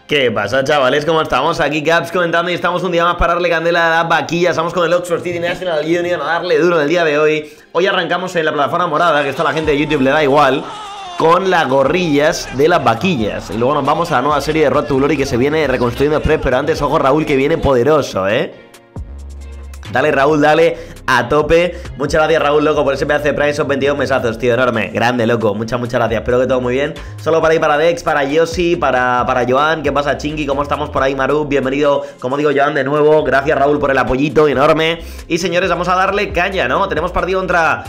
¿Qué pasa, chavales? ¿Cómo estamos? Aquí Caps comentando y estamos un día más para darle candela a las vaquillas. Estamos con el Oxford City National Union a darle duro en el día de hoy. Hoy arrancamos en la plataforma morada, que esto a la gente de YouTube le da igual, con las gorrillas de las vaquillas. Y luego nos vamos a la nueva serie de Road to Glory que se viene reconstruyendo Express. Pero antes, ojo Raúl, que viene poderoso, ¿eh? Dale, Raúl, dale a tope. Muchas gracias, Raúl, loco, por ese pedazo de Prime. Esos 22 mesazos, tío, enorme. Grande, loco. Muchas gracias. Espero que todo muy bien. Solo para ahí, para Dex, para Yoshi, para Joan. ¿Qué pasa, Chingy? ¿Cómo estamos por ahí, Maru? Bienvenido, como digo, Joan, de nuevo. Gracias, Raúl, por el apoyito enorme. Y, señores, vamos a darle caña, ¿no? Tenemos partido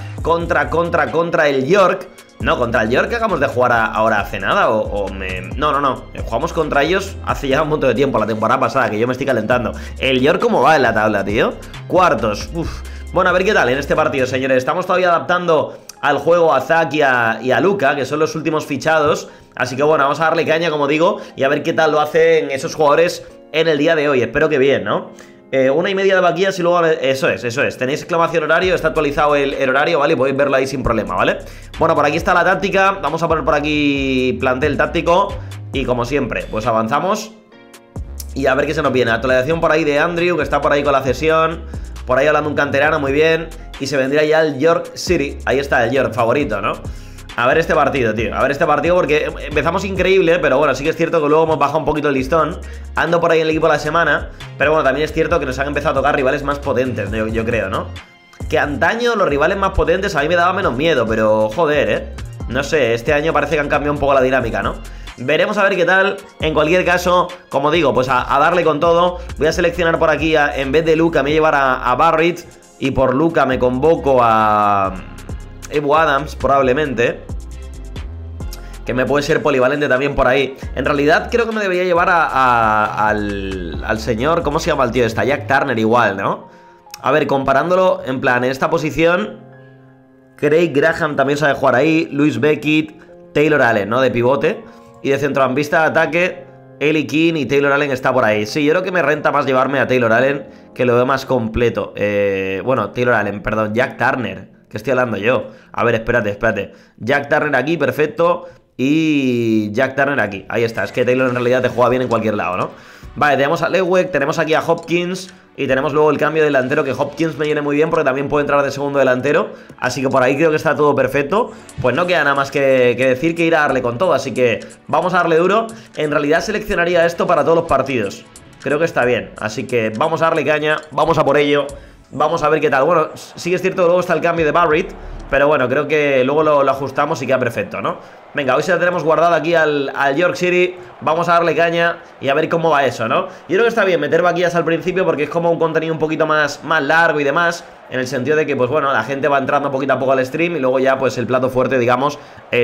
contra el York. No, contra el York que acabamos de jugar ahora hace nada No. Jugamos contra ellos hace ya un montón de tiempo, la temporada pasada, que yo me estoy calentando. El York, ¿cómo va en la tabla, tío? Cuartos, Bueno, a ver qué tal en este partido, señores. Estamos todavía adaptando al juego a Zack y a Luka, que son los últimos fichados. Así que bueno, vamos a darle caña, como digo, y a ver qué tal lo hacen esos jugadores en el día de hoy. Espero que bien, ¿no? 1:30 de vaquillas y luego... Eso es. Tenéis exclamación horario, está actualizado el horario, ¿vale? Y podéis verlo ahí sin problema, ¿vale? Bueno, por aquí está la táctica. Vamos a poner por aquí plantel táctico. Y como siempre, pues avanzamos. Y a ver qué se nos viene. Actualización por ahí de Andrew, que está por ahí con la cesión. Por ahí hablando un canterano, muy bien. Y se vendría ya el York City. Ahí está el York, favorito, ¿no? A ver este partido, tío. A ver este partido porque empezamos increíble, pero bueno, sí que es cierto que luego hemos bajado un poquito el listón. Ando por ahí en el equipo de la semana, pero bueno, también es cierto que nos han empezado a tocar rivales más potentes, yo creo, ¿no? Que antaño los rivales más potentes a mí me daba menos miedo, pero joder, no sé, este año parece que han cambiado un poco la dinámica, ¿no? Veremos a ver qué tal. En cualquier caso, como digo, pues a darle con todo. Voy a seleccionar por aquí, en vez de Luka, me voy a llevar a Barrett. Y por Luka me convoco a... Ebu Adams, probablemente, que me puede ser polivalente también por ahí. En realidad creo que me debería llevar al señor... ¿Cómo se llama el tío? Está Jack Turner igual, ¿no? A ver, comparándolo, en plan, en esta posición, Craig Graham también sabe jugar ahí, Luis Beckett, Taylor Allen, ¿no? De pivote. Y de centrocampista de ataque, Eli King y Taylor Allen está por ahí. Sí, yo creo que me renta más llevarme a Taylor Allen, que lo veo más completo. Bueno, Taylor Allen, perdón, Jack Turner. ¿Qué estoy hablando yo? A ver, espérate. Jack Turner aquí, perfecto. Y Jack Turner aquí, ahí está. Es que Taylor en realidad te juega bien en cualquier lado, ¿no? Vale, tenemos a Lewek, tenemos aquí a Hopkins. Y tenemos luego el cambio de delantero, que Hopkins me viene muy bien porque también puede entrar de segundo delantero. Así que por ahí creo que está todo perfecto. Pues no queda nada más que decir que ir a darle con todo. Así que vamos a darle duro. En realidad seleccionaría esto para todos los partidos. Creo que está bien, así que vamos a darle caña. Vamos a por ello. Vamos a ver qué tal. Bueno, sí que es cierto que luego está el cambio de Barrett, pero bueno, creo que luego lo ajustamos y queda perfecto, ¿no? Venga, hoy se la tenemos guardado aquí al York City. Vamos a darle caña y a ver cómo va eso, ¿no? Yo creo que está bien meter vaquillas al principio porque es como un contenido un poquito más largo y demás. En el sentido de que, pues bueno, la gente va entrando poquito a poco al stream y luego ya, pues el plato fuerte, digamos,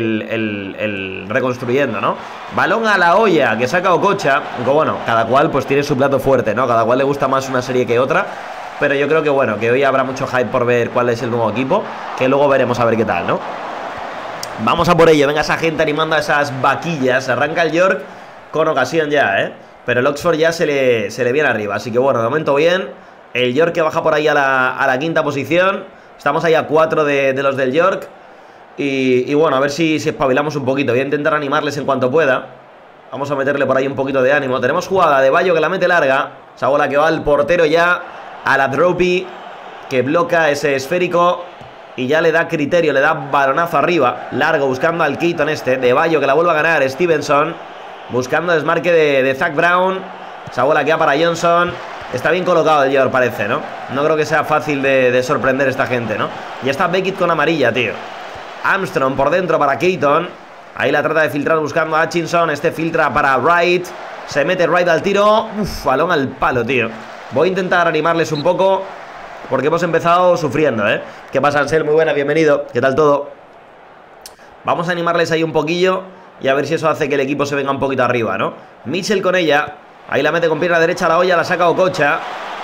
el reconstruyendo, ¿no? Balón a la olla, que saca Okocha. Aunque bueno, cada cual pues tiene su plato fuerte, ¿no? Cada cual le gusta más una serie que otra. Pero yo creo que bueno, que hoy habrá mucho hype por ver cuál es el nuevo equipo, que luego veremos a ver qué tal, ¿no? Vamos a por ello, venga esa gente animando a esas vaquillas. Arranca el York con ocasión ya, pero el Oxford ya se le viene arriba. Así que bueno, de momento bien. El York que baja por ahí a la quinta posición. Estamos ahí a 4 de los del York. Y bueno, a ver si espabilamos un poquito. Voy a intentar animarles en cuanto pueda. Vamos a meterle por ahí un poquito de ánimo. Tenemos jugada de Bayo que la mete larga. Esa bola que va al portero ya. A la Dropi, que bloca ese esférico y ya le da criterio, le da balonazo arriba, largo, buscando al Keaton de Bayo, que la vuelve a ganar Stevenson, buscando desmarque de Zack Brown. Esa bola que va para Johnson. Está bien colocado el York, parece, ¿no? No creo que sea fácil de sorprender esta gente, ¿no? Y está Beckett con amarilla, tío. Armstrong por dentro para Keaton. Ahí la trata de filtrar buscando a Hutchinson. Filtra para Wright. Se mete Wright al tiro. Balón al palo, tío. Voy a intentar animarles un poco porque hemos empezado sufriendo, ¿Qué pasa, Ansel? Muy buena, bienvenido. ¿Qué tal todo? Vamos a animarles ahí un poquillo y a ver si eso hace que el equipo se venga un poquito arriba, ¿no? Mitchell con ella. Ahí la mete con pierna derecha a la olla, la saca Okocha.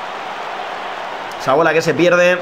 Esa bola que se pierde.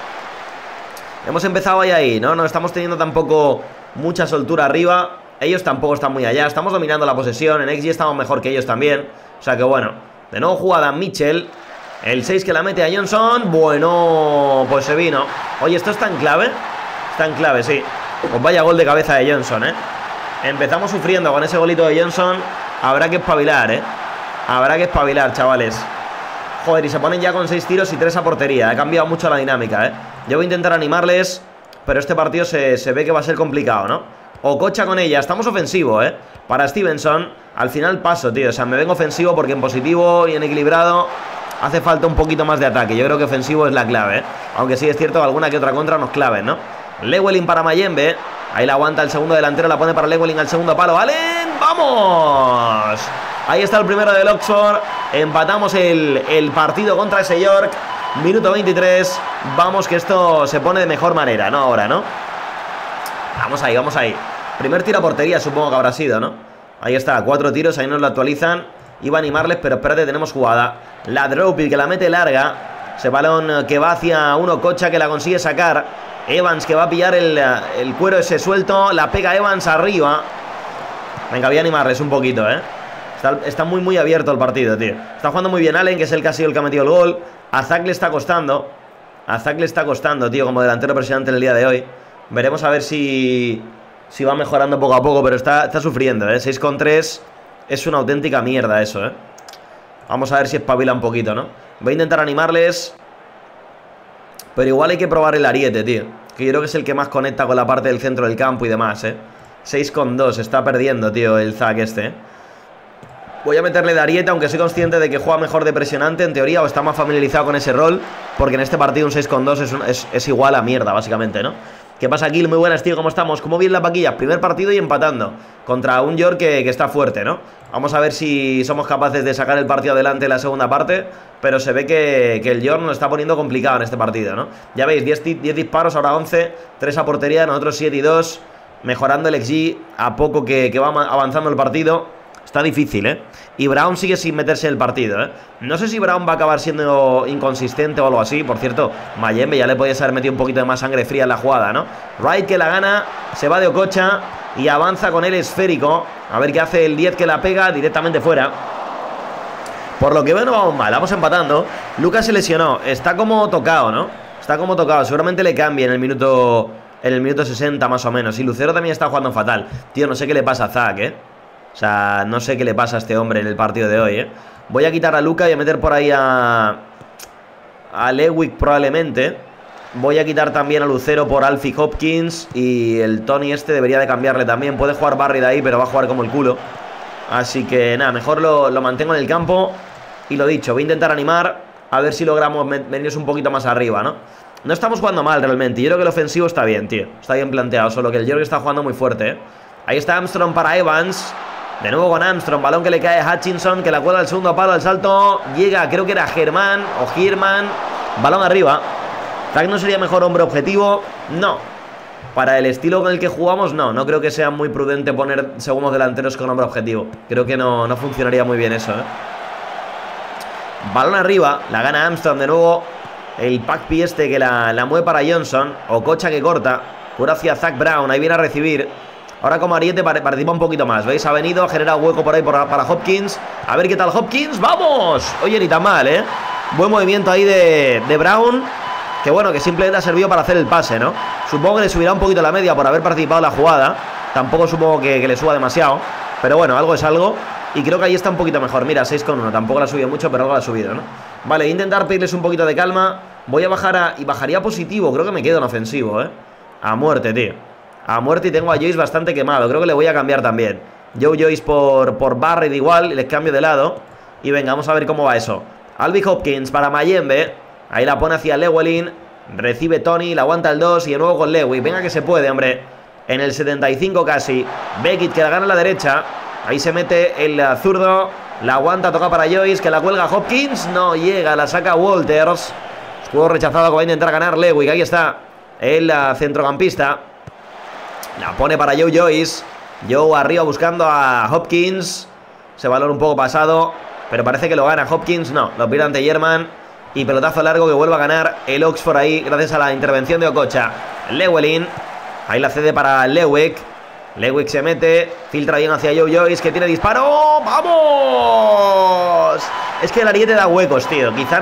Hemos empezado ahí, ¿no? No estamos teniendo tampoco mucha soltura arriba. Ellos tampoco están muy allá. Estamos dominando la posesión. En XG estamos mejor que ellos también. O sea que bueno. De nuevo jugada Mitchell. El 6 que la mete a Johnson. Bueno, pues se vino. Oye, ¿esto está en clave? Está en clave, sí. Pues vaya gol de cabeza de Johnson, Empezamos sufriendo con ese golito de Johnson. habrá que espabilar, habrá que espabilar, chavales. Joder, y se ponen ya con 6 tiros y 3 a portería. Ha cambiado mucho la dinámica, Yo voy a intentar animarles, pero este partido se ve que va a ser complicado, ¿no? Okocha con ella, estamos ofensivo, para Stevenson, al final paso, tío. O sea, me vengo ofensivo porque en positivo y en equilibrado hace falta un poquito más de ataque. Yo creo que ofensivo es la clave, Aunque sí es cierto que alguna que otra contra nos claven, ¿no? Llewellyn para Mayembe. Ahí la aguanta el segundo delantero, la pone para Llewellyn al segundo palo. ¡Allen! ¡Vamos! Ahí está el primero del Oxford. Empatamos el partido contra ese York. Minuto 23. Vamos que esto se pone de mejor manera, ¿no? Ahora, ¿no? Vamos ahí, vamos ahí. Primer tiro a portería supongo que habrá sido, ¿no? Ahí está, 4 tiros, ahí nos lo actualizan. Iba a animarles, pero espérate, tenemos jugada. La Dropit que la mete larga. Ese balón que va hacia Okocha que la consigue sacar. Evans que va a pillar el cuero ese suelto. La pega Evans arriba. Venga, voy a animarles un poquito, Está muy abierto el partido, tío. Está jugando muy bien Allen, que es el que ha sido el que ha metido el gol. A Zach le está costando. Tío, como delantero presionante en el día de hoy. Veremos a ver si va mejorando poco a poco, pero está sufriendo, 6 con 3. Es una auténtica mierda eso, Vamos a ver si espabila un poquito, ¿no? Voy a intentar animarles, pero igual hay que probar el ariete, tío. Que yo creo que es el que más conecta con la parte del centro del campo y demás, 6 con 2, está perdiendo, tío, el Zach este, Voy a meterle de ariete, aunque soy consciente de que juega mejor de presionante, en teoría, o está más familiarizado con ese rol. Porque en este partido un 6 con 2 es igual a mierda, básicamente, ¿no? ¿Qué pasa, Gil? Muy buenas, tío, ¿cómo estamos? ¿Cómo vienen las vaquillas? Primer partido y empatando contra un York que está fuerte, ¿no? Vamos a ver si somos capaces de sacar el partido adelante en la segunda parte. Pero se ve que el York nos está poniendo complicado en este partido, ¿no? Ya veis, 10 disparos, ahora 11, 3 a portería, nosotros 7 y 2. Mejorando el XG a poco que va avanzando el partido. Está difícil, Y Brown sigue sin meterse en el partido, No sé si Brown va a acabar siendo inconsistente o algo así. Por cierto, Mayembe ya le podías haber metido un poquito de más sangre fría en la jugada, ¿no? Wright que la gana, se va de Okocha y avanza con el esférico. A ver qué hace el 10 que la pega directamente fuera. Por lo que veo no vamos mal, vamos empatando. Lucas se lesionó, está como tocado, ¿no? Está como tocado, seguramente le cambie en el minuto 60 más o menos. Y Lucero también está jugando fatal. Tío, no sé qué le pasa a Zach, O sea, no sé qué le pasa a este hombre en el partido de hoy, Voy a quitar a Luca y a meter por ahí a Lewick probablemente. Voy a quitar también a Lucero por Alfie Hopkins. Y el Tony este debería de cambiarle también. Puede jugar Barry de ahí, pero va a jugar como el culo. Así que nada, mejor lo mantengo en el campo. Y lo dicho, voy a intentar animar. A ver si logramos venirnos un poquito más arriba, ¿no? No estamos jugando mal realmente. Yo creo que el ofensivo está bien, tío. Está bien planteado, solo que el York está jugando muy fuerte, Ahí está Armstrong para Evans. De nuevo con Armstrong, balón que le cae a Hutchinson, que la cuela al segundo palo, al salto. Llega, creo que era Germán o Girman. Balón arriba. Zach no sería mejor hombre objetivo. No. Para el estilo con el que jugamos, no creo que sea muy prudente poner segundos delanteros con hombre objetivo. Creo que no funcionaría muy bien eso, Balón arriba, la gana Armstrong de nuevo. El Packpi este que la mueve para Johnson. Okocha que corta. Cura hacia Zach Brown, ahí viene a recibir. Ahora como ariete participa un poquito más. ¿Veis? Ha venido, ha generado hueco por ahí para Hopkins. A ver qué tal Hopkins. ¡Vamos! Oye, ni tan mal, Buen movimiento ahí de Brown. Que bueno, que simplemente ha servido para hacer el pase, ¿no? Supongo que le subirá un poquito la media por haber participado en la jugada. Tampoco supongo que le suba demasiado. Pero bueno, algo es algo. Y creo que ahí está un poquito mejor. Mira, 6 con 1. Tampoco la ha subido mucho, pero algo la ha subido, ¿no? Vale, voy a intentar pedirles un poquito de calma. Voy a bajar y bajaría positivo. Creo que me quedo en ofensivo, A muerte, tío. A muerte, y tengo a Joyce bastante quemado. Creo que le voy a cambiar también. Joe Joyce por Barrett igual. Les cambio de lado. Y venga, vamos a ver cómo va eso. Alfie Hopkins para Mayembe. Ahí la pone hacia Llewellyn. Recibe Tony, la aguanta el 2. Y de nuevo con Lewy. Venga que se puede, hombre. En el 75 casi. Beckett que la gana a la derecha. Ahí se mete el zurdo. La aguanta, toca para Joyce, que la cuelga Hopkins. No llega, la saca Walters. Juego rechazado que va a intentar ganar Lewy. Ahí está el centrocampista. La pone para Joe Joyce. Joe arriba buscando a Hopkins. Ese balón un poco pasado, pero parece que lo gana Hopkins. No, lo pierde ante German. Y pelotazo largo que vuelve a ganar el Oxford ahí, gracias a la intervención de Okocha. Llewellyn. Ahí la cede para Lewick. Lewick se mete, filtra bien hacia Joe Joyce, que tiene disparo. ¡Vamos! Es que el ariete da huecos, tío. Quizá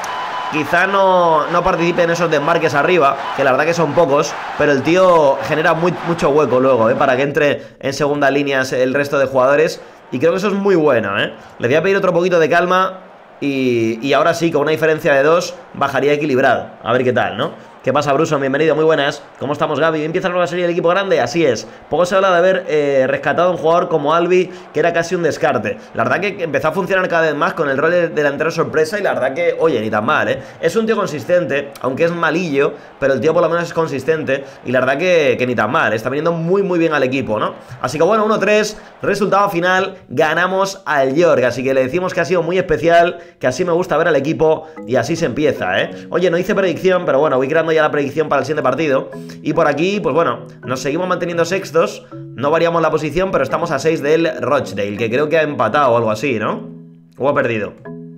no participe en esos desmarques arriba, que la verdad que son pocos, pero el tío genera mucho hueco luego, para que entre en segunda línea el resto de jugadores. Y creo que eso es muy bueno, ¿eh? Les voy a pedir otro poquito de calma y ahora sí, con una diferencia de 2, bajaría equilibrado. A ver qué tal, ¿no? ¿Qué pasa, Bruso? Bienvenido, muy buenas. ¿Cómo estamos, Gaby? ¿Empieza la nueva serie del equipo grande? Así es. Poco se habla de haber rescatado a un jugador como Albi, que era casi un descarte. La verdad que empezó a funcionar cada vez más con el rol de delantero sorpresa y la verdad que, oye, ni tan mal, ¿eh? Es un tío consistente, aunque es malillo, pero el tío por lo menos es consistente y la verdad que ni tan mal. Está viniendo muy, muy bien al equipo, ¿no? Así que bueno, 1-3, resultado final, ganamos al York. Así que le decimos que ha sido muy especial, que así me gusta ver al equipo y así se empieza, ¿eh? Oye, no hice predicción, pero bueno, voy creando ya la predicción para el siguiente partido. Y por aquí, pues bueno, nos seguimos manteniendo sextos. No variamos la posición, pero estamos a 6 del Rochdale, que creo que ha empatado o algo así, ¿no? O ha perdido.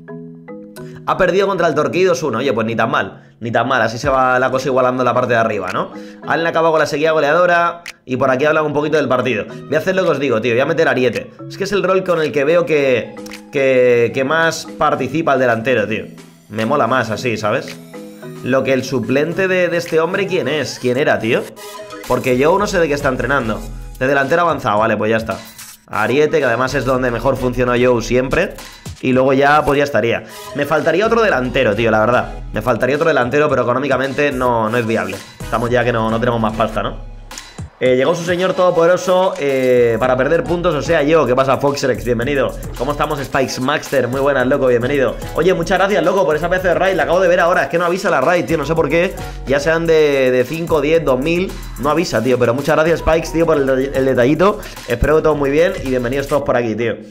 Ha perdido contra el Torquay 2-1. Oye, pues ni tan mal. Ni tan mal, así se va la cosa igualando en la parte de arriba, ¿no? Han acabado con la sequía goleadora. Y por aquí hablan un poquito del partido. Voy a hacer lo que os digo, tío. Voy a meter a Ariete. Es que es el rol con el que veo que más participa el delantero, tío. Me mola más así, ¿sabes? Lo que el suplente de este hombre, ¿quién es? ¿Quién era, tío? Porque yo no sé de qué está entrenando. De delantero avanzado, vale, pues ya está. Ariete, que además es donde mejor funcionó Joe siempre. Y luego ya, pues ya estaría. Me faltaría otro delantero, tío, la verdad. Me faltaría otro delantero, pero económicamente no es viable. Estamos ya que no tenemos más pasta, ¿no? Llegó su señor todopoderoso para perder puntos, o sea yo. ¿Qué pasa, Foxrex? Bienvenido. ¿Cómo estamos, Spikes Maxter? Muy buenas, loco, bienvenido. Oye, muchas gracias, loco, por esa pieza de raid. La acabo de ver ahora, es que no avisa la raid, tío, no sé por qué. Ya sean de 5, 10, 2000, no avisa, tío. Pero muchas gracias, Spikes, tío, por el detallito. Espero que todo muy bien y bienvenidos todos por aquí, tío.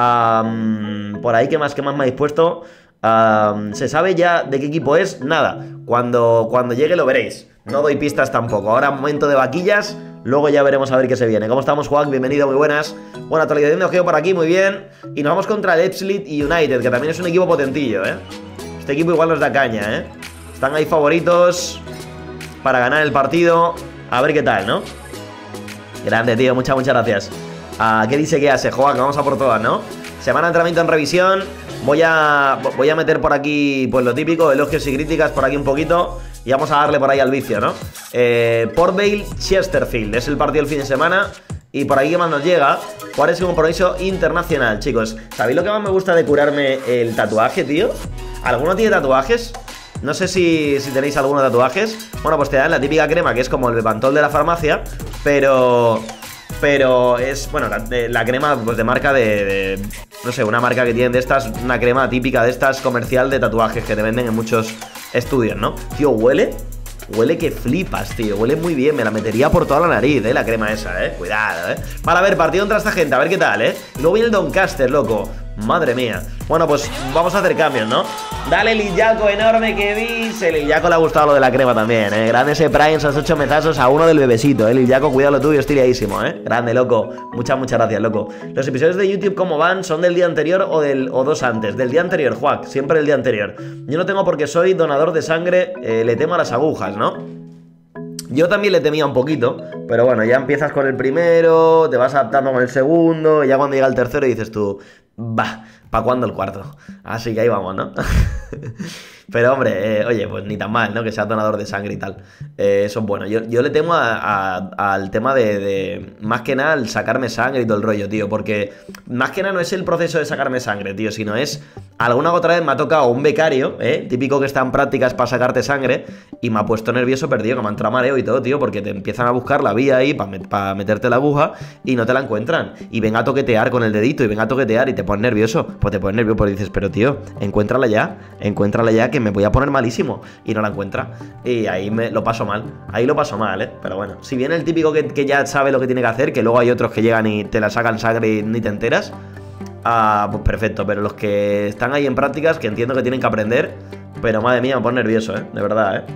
Por ahí, ¿qué más me habéis puesto? ¿Se sabe ya de qué equipo es? Nada. Cuando llegue lo veréis. No doy pistas tampoco. Ahora momento de vaquillas. Luego ya veremos a ver qué se viene. ¿Cómo estamos, Juan? Bienvenido, muy buenas. Bueno, actualización de ojeo por aquí, muy bien. Y nos vamos contra el Epslit United, que también es un equipo potentillo, ¿eh? Este equipo igual nos da caña, ¿eh? Están ahí favoritos para ganar el partido. A ver qué tal, ¿no? Grande, tío, muchas gracias. ¿Qué dice que hace, Juan? Vamos a por todas, ¿no? Semana de entrenamiento en revisión. Voy a meter por aquí, pues lo típico, elogios y críticas por aquí un poquito. Y vamos a darle por ahí al vicio, ¿no? Port Vale, Chesterfield. Es el partido del fin de semana. Y por aquí que más nos llega. ¿Cuál es un compromiso internacional, chicos? ¿Sabéis lo que más me gusta de curarme el tatuaje, tío? ¿Alguno tiene tatuajes? No sé si tenéis algunos tatuajes. Bueno, pues te dan la típica crema, que es como el Bepantol de la farmacia. Pero es, bueno, la crema pues de marca no sé, una marca que tienen de estas, una crema típica de estas comercial de tatuajes que te venden en muchos estudios, ¿no? Tío, huele que flipas, tío, huele muy bien, me la metería por toda la nariz, la crema esa, cuidado, Vale, a ver, partido contra esta gente, a ver qué tal, Y luego viene el Doncaster, loco. Madre mía. Bueno, pues vamos a hacer cambios, ¿no? Dale, Lillaco, enorme, que dice. Lillaco le ha gustado lo de la crema también, Grande ese Prime, esos 8 metazos a uno del bebecito, Lillaco, cuidado lo tuyo, estiliadísimo, Grande, loco. Muchas gracias, loco. Los episodios de YouTube, ¿cómo van? ¿Son del día anterior o dos antes? Del día anterior, Juac, siempre el día anterior. Yo no tengo porque soy donador de sangre, le temo a las agujas, ¿no? Yo también le temía un poquito, pero bueno, ya empiezas con el primero, te vas adaptando con el segundo, y ya cuando llega el tercero dices tú, bah, ¿para cuándo el cuarto? Así que ahí vamos, ¿no? Pero hombre, oye, pues ni tan mal, ¿no? Que sea donador de sangre y tal. Eso es bueno. Yo le temo al tema de más que nada el sacarme sangre y todo el rollo, tío. Porque más que nada no es el proceso de sacarme sangre, tío, sino es... Alguna otra vez me ha tocado un becario, típico que está en prácticas para sacarte sangre, y me ha puesto nervioso, perdido, que me ha entrado mareo y todo, tío, porque te empiezan a buscar la vía ahí para meterte la aguja y no te la encuentran. Y venga a toquetear con el dedito y venga a toquetear y te pones nervioso. Pues te pones nervioso porque dices, pero tío, encuéntrala ya, que me voy a poner malísimo. Y no la encuentra. Y ahí lo paso mal. Ahí lo paso mal, Pero bueno, si viene el típico que ya sabe lo que tiene que hacer, que luego hay otros que llegan y te la sacan sangre y ni te enteras. Pues perfecto, pero los que están ahí en prácticas, que entiendo que tienen que aprender, pero madre mía, me pone nervioso, de verdad,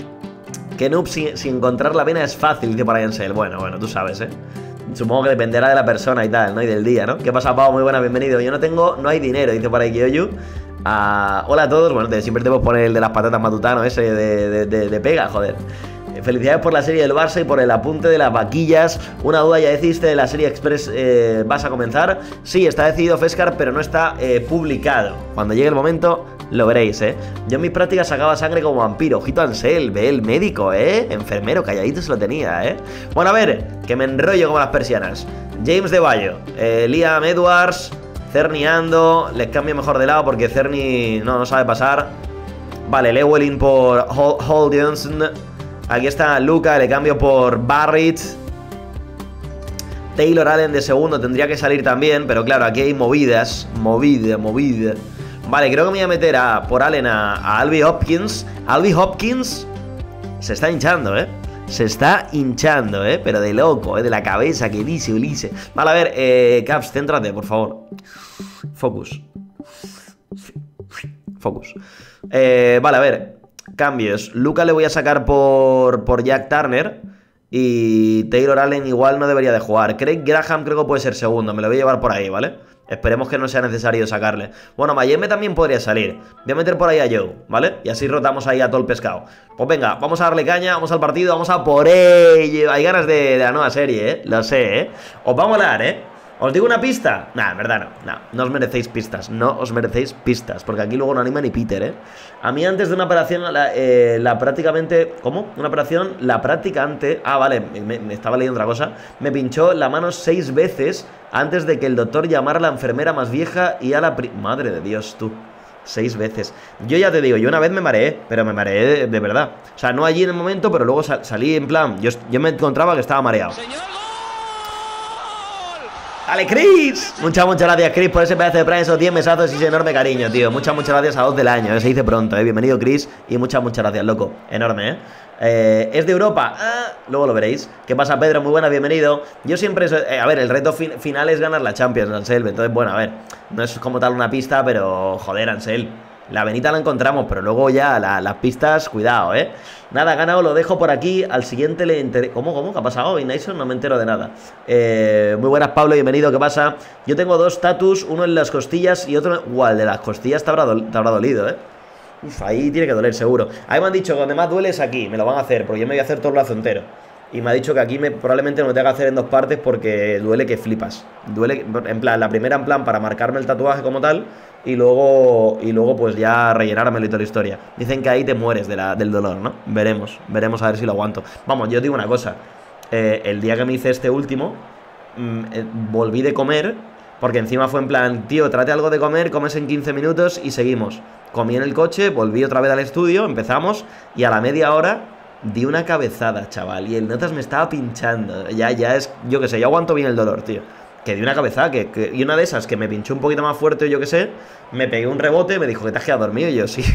Que noob sin encontrar la vena es fácil, dice para Ansel. Bueno, tú sabes, Supongo que dependerá de la persona y tal, ¿no? Y del día, ¿no? ¿Qué pasa, Pau? Muy buena, bienvenido. Yo no hay dinero, dice por ahí Kyoyu. Hola a todos, bueno, siempre te puedo poner el de las patatas matutano, ese de pega, joder. Felicidades por la serie del Barça y por el apunte de las vaquillas. Una duda, ya deciste, la serie Express vas a comenzar. Sí, está decidido, Fescar, pero no está publicado. Cuando llegue el momento lo veréis, Yo en mis prácticas sacaba sangre como vampiro. Ojito Ansel, ve el médico, enfermero, calladito se lo tenía, Bueno, a ver, que me enrollo como las persianas. James de Bayo, Liam Edwards, Cerny Ando. Les cambio mejor de lado porque Cerny no sabe pasar. Vale, Llewellyn por Hall Johnson. Aquí está Luca, le cambio por Barrett. Taylor Allen de segundo tendría que salir también, pero claro, aquí hay movidas. Movida. Vale, creo que me voy a meter por Allen a Albie Hopkins. Albie Hopkins se está hinchando, Se está hinchando, pero de loco, de la cabeza, que dice. Vale, a ver, Caps, céntrate, por favor. Focus. Vale, a ver, cambios. Luca le voy a sacar por Jack Turner. Y Taylor Allen igual no debería de jugar. Craig Graham creo que puede ser segundo. Me lo voy a llevar por ahí, ¿vale? Esperemos que no sea necesario sacarle. Bueno, Mayembe también podría salir. Voy a meter por ahí a Joe, ¿vale? Y así rotamos ahí a todo el pescado. Pues venga, vamos a darle caña, vamos al partido, vamos a por ello. Hay ganas de la nueva serie, Lo sé, Os va a molar, ¿Os digo una pista? Nah, en verdad no os merecéis pistas. No os merecéis pistas, porque aquí luego no anima ni Peter, A mí antes de una operación, la prácticamente... ¿Cómo? Una operación, la practicante... Ah, vale, me estaba leyendo otra cosa. Me pinchó la mano 6 veces antes de que el doctor llamara a la enfermera más vieja y a la... Madre de Dios, tú. 6 veces. Yo ya te digo, yo una vez me mareé, pero me mareé de verdad. O sea, no allí en el momento, pero luego salí en plan... Yo me encontraba que estaba mareado. ¡Dale, Chris! Muchas gracias, Chris, por ese pedazo de Prime, esos 10 mesazos y ese enorme cariño, tío. Muchas gracias a 2 del año, se dice pronto, Bienvenido, Chris, y muchas gracias, loco. Enorme, es de Europa. Luego lo veréis. ¿Qué pasa, Pedro? Muy buena, bienvenido. Yo siempre... a ver, el reto final es ganar la Champions, Ansel. Entonces, bueno, a ver, no es como tal una pista, pero... Joder, Ansel. La venita la encontramos, pero luego ya las pistas, cuidado, Nada, ganado, lo dejo por aquí. Al siguiente le enteré. ¿Cómo? ¿Qué ha pasado hoy, Nason? No me entero de nada. Muy buenas, Pablo, bienvenido. ¿Qué pasa? Yo tengo 2 tatus, uno en las costillas y otro... Igual, de las costillas te habrá dolido, Uf, ahí tiene que doler, seguro. Ahí me han dicho que donde más duele es aquí. Me lo van a hacer, porque yo me voy a hacer todo el brazo entero. Y me ha dicho que aquí probablemente me lo tenga que hacer en 2 partes porque duele que flipas. Duele, en plan, la primera en plan para marcarme el tatuaje como tal. Y luego pues ya rellenármelo y toda la historia. Dicen que ahí te mueres del dolor, ¿no? Veremos a ver si lo aguanto. Vamos, yo digo una cosa. El día que me hice este último, volví de comer, porque encima fue en plan, tío, trate algo de comer, comes en 15 minutos y seguimos. Comí en el coche, volví otra vez al estudio, empezamos, y a la media hora di una cabezada, chaval. Y el notas me estaba pinchando. Ya es, yo qué sé, yo aguanto bien el dolor, tío. Que di una cabezada, y una de esas que me pinchó un poquito más fuerte, yo qué sé, me pegué un rebote, me dijo que te has quedado dormido, y yo sí.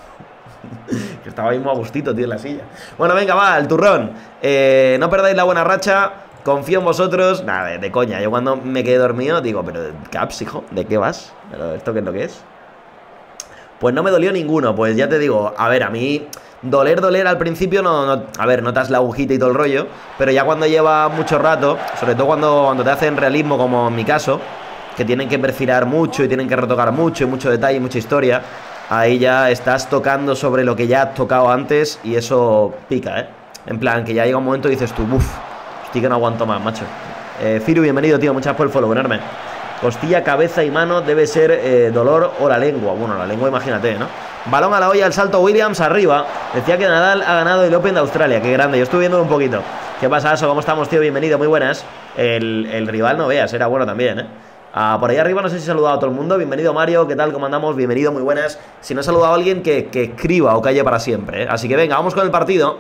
Que estaba mismo a gustito, tío, en la silla. Bueno, venga, va, el turrón. No perdáis la buena racha, confío en vosotros. Nada, de coña, yo cuando me quedé dormido digo, pero Caps, hijo, ¿de qué vas? ¿Pero esto qué es lo que es? Pues no me dolió ninguno, pues ya te digo, a ver, a mí... Doler al principio no, a ver, notas la agujita y todo el rollo, pero ya cuando lleva mucho rato, sobre todo cuando te hacen realismo, como en mi caso, que tienen que perfilar mucho y tienen que retocar mucho y mucho detalle y mucha historia, ahí ya estás tocando sobre lo que ya has tocado antes y eso pica, En plan, que ya llega un momento y dices tú, uff, estoy que no aguanto más, macho. Firu, bienvenido, tío, muchas por el follow, enorme. Costilla, cabeza y mano debe ser dolor o la lengua. Bueno, la lengua imagínate, ¿no? Balón a la olla, el salto Williams arriba. Decía que Nadal ha ganado el Open de Australia. Qué grande, yo estuve viéndolo un poquito. ¿Qué pasa, Aso? ¿Cómo estamos, tío? Bienvenido, muy buenas. El rival no veas, era bueno también, por ahí arriba no sé si he saludado a todo el mundo. Bienvenido, Mario, ¿qué tal? ¿Cómo andamos? Bienvenido, muy buenas. Si no he saludado a alguien, que escriba o calle para siempre, Así que venga, vamos con el partido.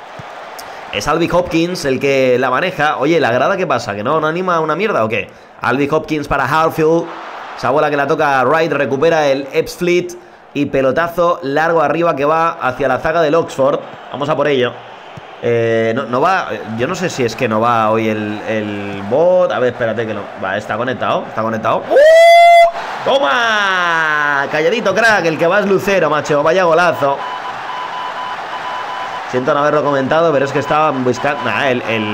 Es Albie Hopkins el que la maneja. Oye, ¿la grada qué pasa? ¿Que no anima una mierda o qué? Albie Hopkins para Harfield. Esa bola que la toca Wright, recupera el Ebbsfleet. Y pelotazo largo arriba que va hacia la zaga del Oxford. Vamos a por ello. No va. Yo no sé si es que no va hoy el bot. A ver, espérate que no. Va, está conectado. Está conectado. ¡Toma! Calladito, crack. El que va es Lucero, macho. Vaya golazo. Siento no haberlo comentado, pero es que estaban buscando. Nah,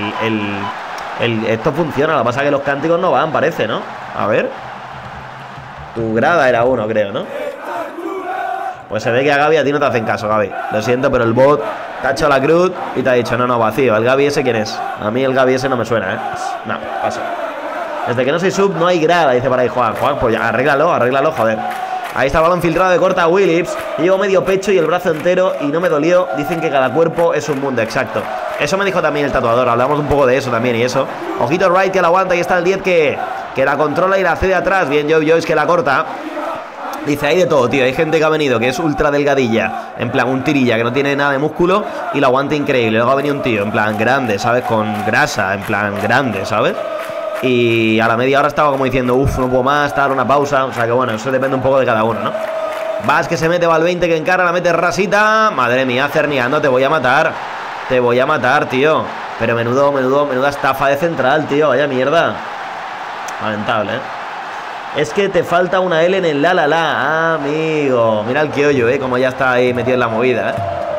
esto funciona. Lo que pasa es que los cánticos no van, parece, ¿no? A ver. Tu grada era uno, creo, ¿no? Pues se ve que a Gaby a ti no te hacen caso, Gaby. Lo siento, pero el bot te ha echado la cruz y te ha dicho, no, vacío. ¿El Gaby ese quién es? A mí el Gaby ese no me suena, No, paso. Desde que no soy sub no hay grada, dice por ahí Juan. Juan, pues ya, arréglalo, joder. Ahí está el balón filtrado de corta Williams. Llevo medio pecho y el brazo entero y no me dolió. Dicen que cada cuerpo es un mundo, exacto. Eso me dijo también el tatuador, hablamos un poco de eso también y eso. Ojito Wright que la aguanta y está el 10 que la controla y la cede atrás. Bien Joe Joyce que la corta. Dice, hay de todo, tío. Hay gente que ha venido que es ultra delgadilla, en plan un tirilla que no tiene nada de músculo y la aguanta increíble. Luego ha venido un tío en plan grande, ¿sabes? Con grasa, en plan grande, ¿sabes? Y a la media hora estaba como diciendo, uff, no puedo más, dar una pausa. O sea que bueno, eso depende un poco de cada uno, ¿no? Vas que se mete, va al 20 que encara, la mete Rasita. Madre mía, cerniando, te voy a matar. Te voy a matar, tío. Pero menuda estafa de central, tío. Vaya mierda. Lamentable, Es que te falta una L en el la, amigo. Mira el Kyoyo, como ya está ahí metido en la movida,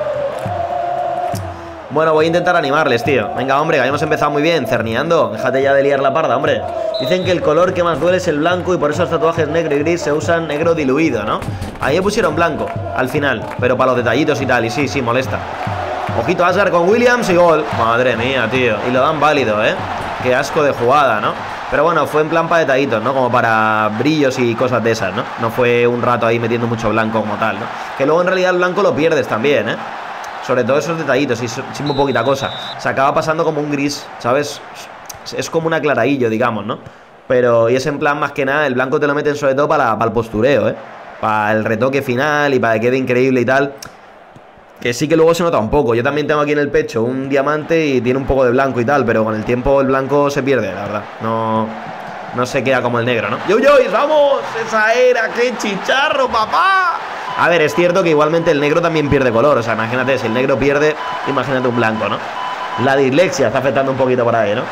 Bueno, voy a intentar animarles, tío. Venga, hombre, que habíamos empezado muy bien, cerniando. Déjate ya de liar la parda, hombre. Dicen que el color que más duele es el blanco y por eso los tatuajes negro y gris se usan negro diluido, ¿no? Ahí me pusieron blanco, al final, pero para los detallitos y tal, y sí, molesta. Ojito Asgard con Williams y gol. Madre mía, tío. Y lo dan válido, Qué asco de jugada, ¿no? Pero bueno, fue en plan para detallitos, ¿no? Como para brillos y cosas de esas, ¿no? No fue un rato ahí metiendo mucho blanco como tal, ¿no? Que luego en realidad el blanco lo pierdes también, Sobre todo esos detallitos y sin muy poquita cosa. Se acaba pasando como un gris, ¿sabes? Es como un aclaradillo, digamos, ¿no? Pero, y es en plan más que nada, el blanco te lo meten sobre todo para el postureo, Para el retoque final y para que quede increíble y tal. Que sí que luego se nota un poco. Yo también tengo aquí en el pecho un diamante y tiene un poco de blanco y tal, pero con el tiempo el blanco se pierde, la verdad. No se queda como el negro, ¿no? ¡Yo, vamos! ¡Esa era! ¡Qué chicharro, papá! A ver, es cierto que igualmente el negro también pierde color. O sea, imagínate, si el negro pierde, imagínate un blanco, ¿no? La dislexia está afectando un poquito por ahí, ¿no?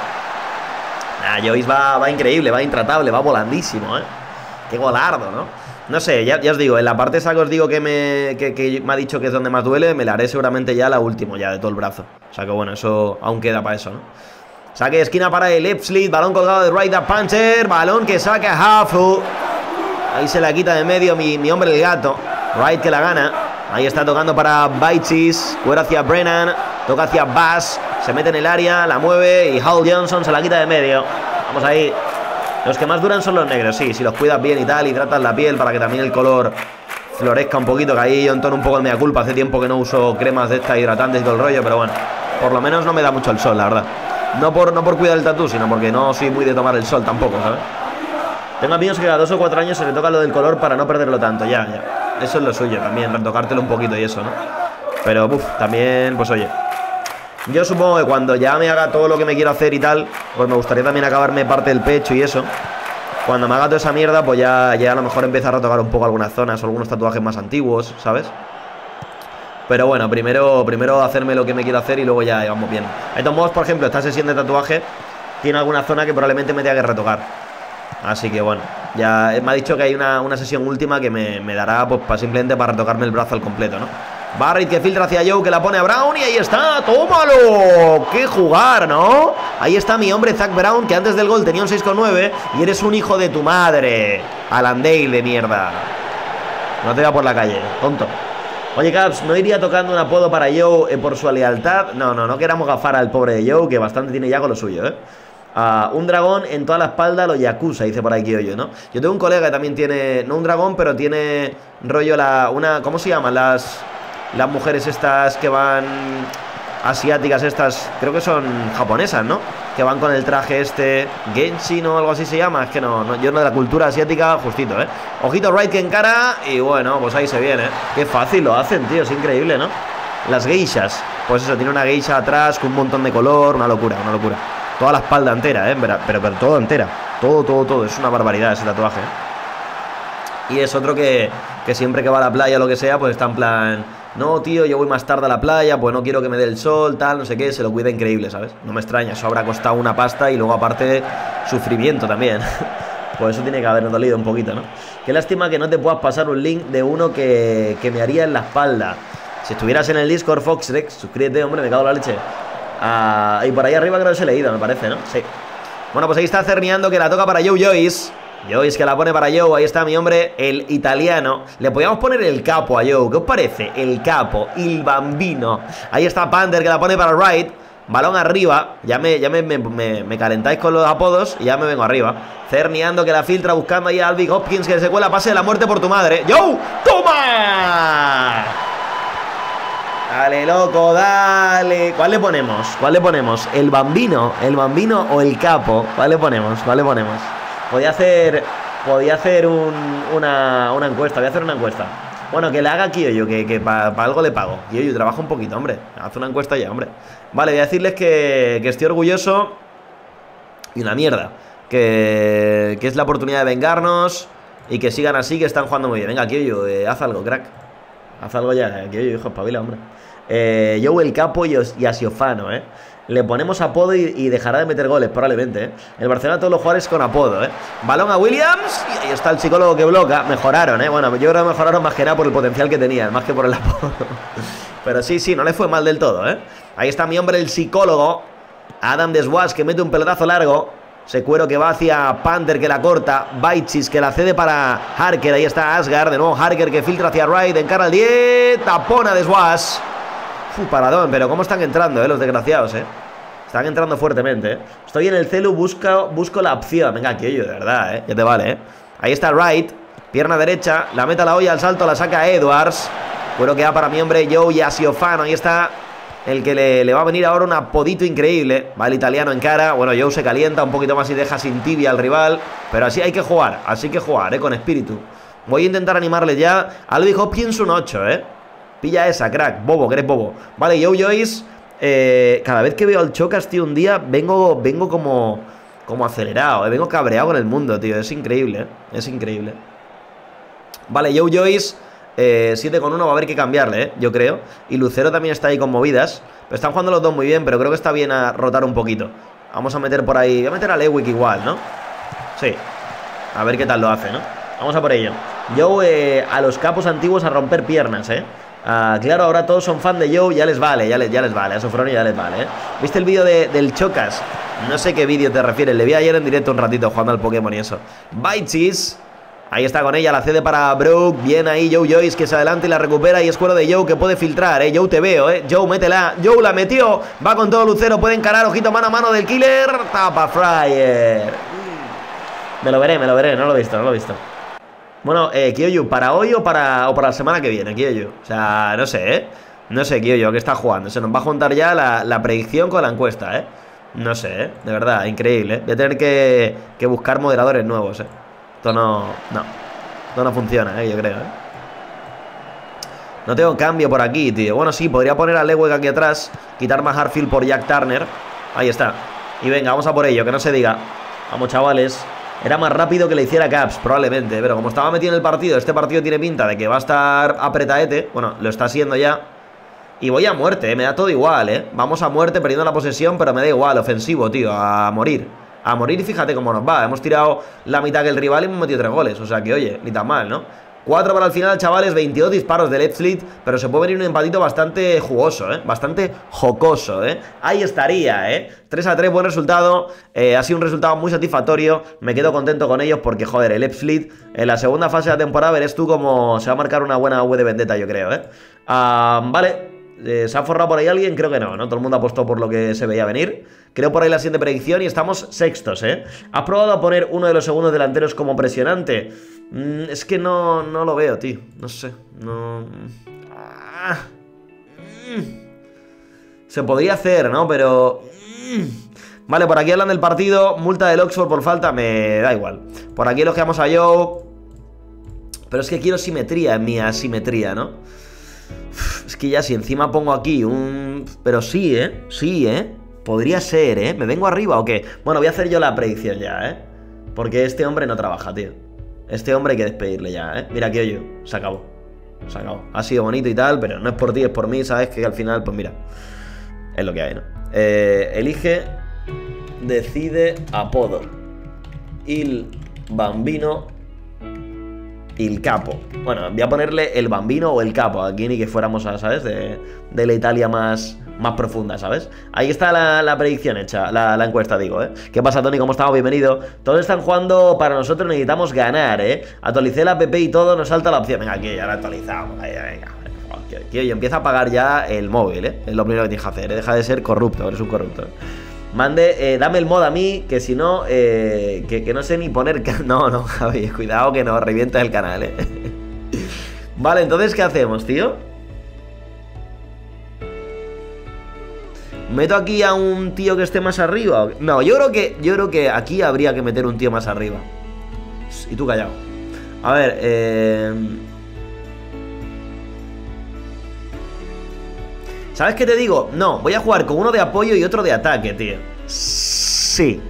Joyce va increíble, va intratable, va volandísimo, Qué golardo, ¿no? No sé, ya os digo, en la parte esa que os digo que me ha dicho que es donde más duele, me la haré seguramente ya la última, ya de todo el brazo. O sea que bueno, eso aún queda para eso, ¿no? Saque de esquina para el Epsley, balón colgado de Right Up Puncher, balón que saca Hafu. Ahí se la quita de medio mi hombre el gato. Wright que la gana. Ahí está tocando para Baichis, fuera hacia Brennan, toca hacia Bass, se mete en el área, la mueve y Hal Johnson se la quita de medio. Vamos ahí. Los que más duran son los negros, sí, si los cuidas bien y tal, y tratas la piel para que también el color florezca un poquito, que ahí yo entono un poco el mea culpa, hace tiempo que no uso cremas de estas hidratantes y todo el rollo, pero bueno, por lo menos no me da mucho el sol, la verdad. No por cuidar el tatú, sino porque no soy muy de tomar el sol tampoco, ¿sabes? Tengo amigos que cada 2 o 4 años se le toca lo del color para no perderlo tanto, ya. Eso es lo suyo también, retocártelo un poquito y eso, ¿no? Pero, también, pues oye, yo supongo que cuando ya me haga todo lo que me quiero hacer y tal, pues me gustaría también acabarme parte del pecho y eso. Cuando me haga toda esa mierda, pues ya a lo mejor empezar a retocar un poco algunas zonas o algunos tatuajes más antiguos, ¿sabes? Pero bueno, primero hacerme lo que me quiero hacer y luego ya vamos bien. De todos modos, por ejemplo, esta sesión de tatuaje tiene alguna zona que probablemente me tenga que retocar. Así que bueno, ya me ha dicho que hay una sesión última que me dará pues simplemente para retocarme el brazo al completo, ¿no? Barrett que filtra hacia Joe, que la pone a Brown y ahí está, tómalo. ¡Qué jugar!, ¿no? Ahí está mi hombre Zach Brown, que antes del gol tenía un 6,9 y eres un hijo de tu madre. Alan Dale de mierda. No te va por la calle, tonto. Oye, Caps, ¿no iría tocando un apodo para Joe por su lealtad? No queramos gafar al pobre de Joe, que bastante tiene ya con lo suyo, un dragón en toda la espalda, lo Yakuza, dice por aquí Kyoyo, ¿no? Yo tengo un colega que también tiene, no un dragón, pero tiene rollo ¿cómo se llaman? Las mujeres estas que van asiáticas estas, creo que son japonesas, ¿no? Que van con el traje este Genshin o algo así se llama. Es que yo no de la cultura asiática, justito, Ojito Wright que encara y bueno, pues ahí se viene, Qué fácil lo hacen, tío, es increíble, ¿no? Las geishas, pues eso, tiene una geisha atrás con un montón de color, una locura. Toda la espalda entera, pero toda entera. Todo, es una barbaridad ese tatuaje, Y es otro que siempre que va a la playa o lo que sea, pues está en plan, no, tío, yo voy más tarde a la playa, pues no quiero que me dé el sol, tal, no sé qué, se lo cuida increíble, ¿sabes? No me extraña, eso habrá costado una pasta y luego aparte sufrimiento también. Pues eso tiene que haber dolido un poquito, ¿no? Qué lástima que no te puedas pasar un link de uno que me haría en la espalda. Si estuvieras en el Discord, Foxrex, suscríbete, hombre, me cago en la leche. Y por ahí arriba creo que se he leído, me parece, ¿no? Sí. Bueno, pues ahí está cerniando, que la toca para Joe Joyce. Joyce que la pone para Joe, ahí está mi hombre, el italiano. Le podíamos poner el capo a Joe, ¿qué os parece? El capo, el bambino. Ahí está Panther que la pone para Wright. Balón arriba. Ya me calentáis con los apodos y ya me vengo arriba. Cerniando que la filtra buscando ahí a Alvin Hopkins que se cuela. Pase de la muerte por tu madre. ¡Yo! ¡Toma! Dale, loco, dale. ¿Cuál le ponemos? ¿Cuál le ponemos? ¿El bambino? ¿El bambino o el capo? ¿Cuál le ponemos? ¿Cuál le ponemos? Podía hacer una encuesta. Voy a hacer una encuesta. Bueno, que le haga Kyoyu, que para algo le pago. Kyoyu, trabaja un poquito, hombre. Haz una encuesta ya, hombre. Vale, voy a decirles que estoy orgulloso. Y una mierda. Que es la oportunidad de vengarnos. Y que sigan así, que están jugando muy bien. Venga, Kyoyu, haz algo, crack. Haz algo ya, Kyoyu, hijo, espabila, hombre. Yo el capo y Asiofano, Le ponemos apodo y dejará de meter goles, probablemente, El Barcelona todos los jugadores con apodo, Balón a Williams. Y ahí está el psicólogo que bloca. Mejoraron, Bueno, yo creo que mejoraron más que nada por el potencial que tenían, más que por el apodo. Pero sí, no le fue mal del todo, Ahí está mi hombre, el psicólogo. Adam Deswas, que mete un pelotazo largo. Secuero que va hacia Panther, que la corta. Baichis, que la cede para Harker. Ahí está Asgard. De nuevo Harker, que filtra hacia Wright. Encara al 10. Tapona de Swash. Paradón. Pero cómo están entrando, los desgraciados, Están entrando fuertemente, Estoy en el celu, busco la opción. Venga, Kyoyu, de verdad, Ya te vale, Ahí está Wright. Pierna derecha. La mete a la olla al salto. La saca Edwards. Bueno, que va para mi hombre Joe y Asiofano. Ahí está el que le va a venir ahora un apodito increíble. Va el italiano en cara. Bueno, Joe se calienta un poquito más y deja sin tibia al rival. Pero así hay que jugar. Así que jugar, con espíritu. Voy a intentar animarle ya. Alvin Hopkins un 8, Pilla esa, crack. Bobo, que eres bobo. Vale, Joe Joyce. Cada vez que veo al Chocas, tío, un día vengo como acelerado, Vengo cabreado con el mundo, tío. Es increíble, Es increíble. Vale, Joe Joyce. 7-1, va a haber que cambiarle, yo creo. Y Lucero también está ahí con movidas. Pero están jugando los dos muy bien, pero creo que está bien a rotar un poquito. Vamos a meter por ahí. Voy a meter a Lewick igual, ¿no? Sí. A ver qué tal lo hace, ¿no? Vamos a por ello. Joe a los capos antiguos a romper piernas, claro, ahora todos son fan de Joe. Ya les vale, ya les vale. A Sofronio ya les vale, ¿Viste el vídeo del Chocas? No sé qué vídeo te refieres. Le vi ayer en directo un ratito jugando al Pokémon y eso. Baichis. Ahí está con ella, la cede para Brook. Bien ahí Joe Joyce, que se adelanta y la recupera. Y es cuero de Joe, que puede filtrar, Joe, te veo, Joe, métela. Joe la metió. Va con todo Lucero, puede encarar. Ojito mano a mano del killer. Tapa Fryer. Me lo veré, no lo he visto. Bueno, Kyoyu, ¿para hoy o para la semana que viene, Kyoyu? O sea, no sé, No sé, Kyoyu, ¿qué está jugando? Se nos va a juntar ya la predicción con la encuesta, No sé, De verdad, increíble, Voy a tener que buscar moderadores nuevos, Esto no funciona, yo creo, No tengo cambio por aquí, tío. Bueno, sí, podría poner a Lewick aquí atrás. Quitar más Harfield por Jack Turner. Ahí está. Y venga, vamos a por ello, que no se diga. Vamos, chavales. Era más rápido que le hiciera Caps, probablemente. Pero como estaba metido en el partido, este partido tiene pinta de que va a estar apretaete. Bueno, lo está haciendo ya. Y voy a muerte, me da todo igual, Vamos a muerte perdiendo la posesión, pero me da igual, ofensivo, tío, a morir. A morir y fíjate cómo nos va. Hemos tirado la mitad que el rival y hemos metido 3 goles. O sea que, oye, ni tan mal, ¿no? 4 para el final, chavales. 22 disparos de Let's Lead. Pero se puede venir un empatito bastante jugoso, Bastante jocoso, Ahí estaría, 3-3, buen resultado. Ha sido un resultado muy satisfactorio. Me quedo contento con ellos porque, joder, el Let's Lead en la segunda fase de la temporada verás tú cómo se va a marcar una buena V de vendetta, yo creo, vale. ¿Se ha forrado por ahí alguien? Creo que no, Todo el mundo apostó por lo que se veía venir. Creo por ahí la siguiente predicción y estamos sextos, ¿Has probado a poner uno de los segundos delanteros como presionante? Es que no lo veo, tío. No sé, no... Se podría hacer, ¿no? Pero... Vale, por aquí hablan del partido. Multa del Oxford por falta, me da igual. Por aquí elogiamos a Joe. Pero es que quiero simetría en mi asimetría, ¿no? Es que ya si encima pongo aquí un... Pero sí, sí, podría ser, ¿me vengo arriba o qué? Bueno, voy a hacer yo la predicción ya, porque este hombre no trabaja, tío. Este hombre hay que despedirle ya, Mira, Kyoyu, se acabó. Se acabó. Ha sido bonito y tal, pero no es por ti, es por mí, ¿sabes? Que al final, pues mira, es lo que hay, ¿no? Elige, decide, apodo. Il Bambino, il Capo. Bueno, voy a ponerle el Bambino o el Capo. Aquí ni que fuéramos a, ¿sabes? De la Italia más profunda, ¿sabes? Ahí está la predicción hecha, la encuesta, digo, ¿Qué pasa, Tony? ¿Cómo estamos? Bienvenido. Todos están jugando para nosotros, necesitamos ganar, Actualicé la app y todo, nos salta la opción. Venga, aquí ya la actualizamos. Ahí, venga. Tío, y empieza a pagar ya el móvil, ¿eh? Es lo primero que tienes que hacer, ¿eh? Deja de ser corrupto, eres un corrupto. Mande, dame el mod a mí, que si no, que no sé ni poner... No, Javi, cuidado que no revientas el canal, ¿eh? Vale, entonces, ¿qué hacemos, tío? ¿Meto aquí a un tío que esté más arriba? No, yo creo que aquí habría que meter un tío más arriba. Y tú callado. A ver, ¿sabes qué te digo? No, voy a jugar con uno de apoyo y otro de ataque, tío. Sí.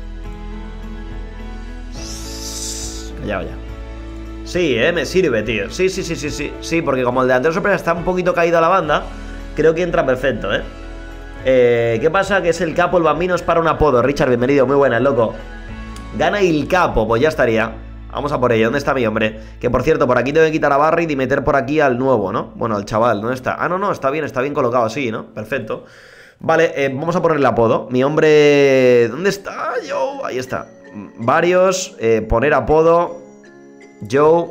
Callado ya. Sí, me sirve, tío. Sí. Sí, porque como el delantero sorpresa está un poquito caído a la banda, creo que entra perfecto, ¿eh? ¿Qué pasa? Que es el capo, el bambino es para un apodo. Richard, bienvenido, muy buenas, loco. Gana el capo, pues ya estaría. Vamos a por ello, ¿dónde está mi hombre? Que por cierto, por aquí tengo que quitar a Barry y meter por aquí al nuevo, ¿no? Bueno, al chaval, ¿dónde está? Ah, no, está bien colocado así, ¿no? Perfecto. Vale, vamos a ponerle apodo. Mi hombre... ¿Dónde está? Joe, ahí está. Varios, poner apodo. Joe.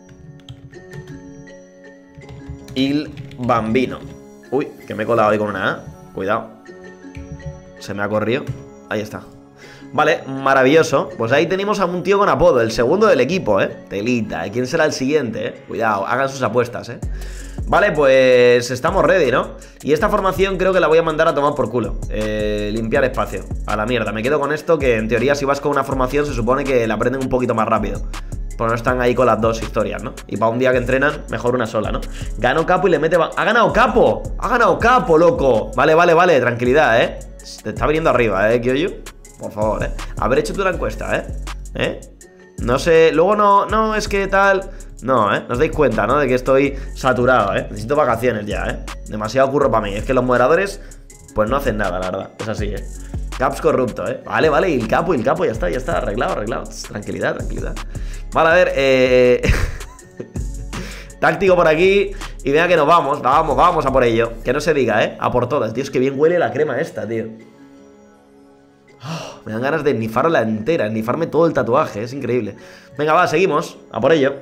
Il Bambino. Uy, que me he colado ahí con una A. Cuidado. Se me ha corrido. Ahí está. Vale, maravilloso. Pues ahí tenemos a un tío con apodo, el segundo del equipo, Telita, ¿quién será el siguiente, Cuidado, hagan sus apuestas, Vale, pues estamos ready, ¿no? Y esta formación creo que la voy a mandar a tomar por culo. Limpiar espacio. A la mierda, me quedo con esto, que en teoría si vas con una formación se supone que la aprenden un poquito más rápido. Pues no están ahí con las dos historias, ¿no? Y para un día que entrenan, mejor una sola, ¿no? Ganó Capo y le mete... ¡Ha ganado Capo! ¡Ha ganado Capo, loco! Vale, tranquilidad, Te está viniendo arriba, Kyoyu. Por favor, Haber hecho tú la encuesta, No sé... Luego no, es que tal... No, ¿no os dais cuenta, ¿no? De que estoy saturado, Necesito vacaciones ya, Demasiado curro para mí. Es que los moderadores, pues no hacen nada, la verdad. Es así, Caps corrupto, Vale, y el capo, ya está, arreglado. Tranquilidad. Vale, a ver, táctico por aquí. Y vea que nos vamos a por ello. Que no se diga, a por todas. Tío, es que bien huele la crema esta, tío. Me dan ganas de nifarla entera, nifarme todo el tatuaje, es increíble. Venga, va, seguimos, a por ello.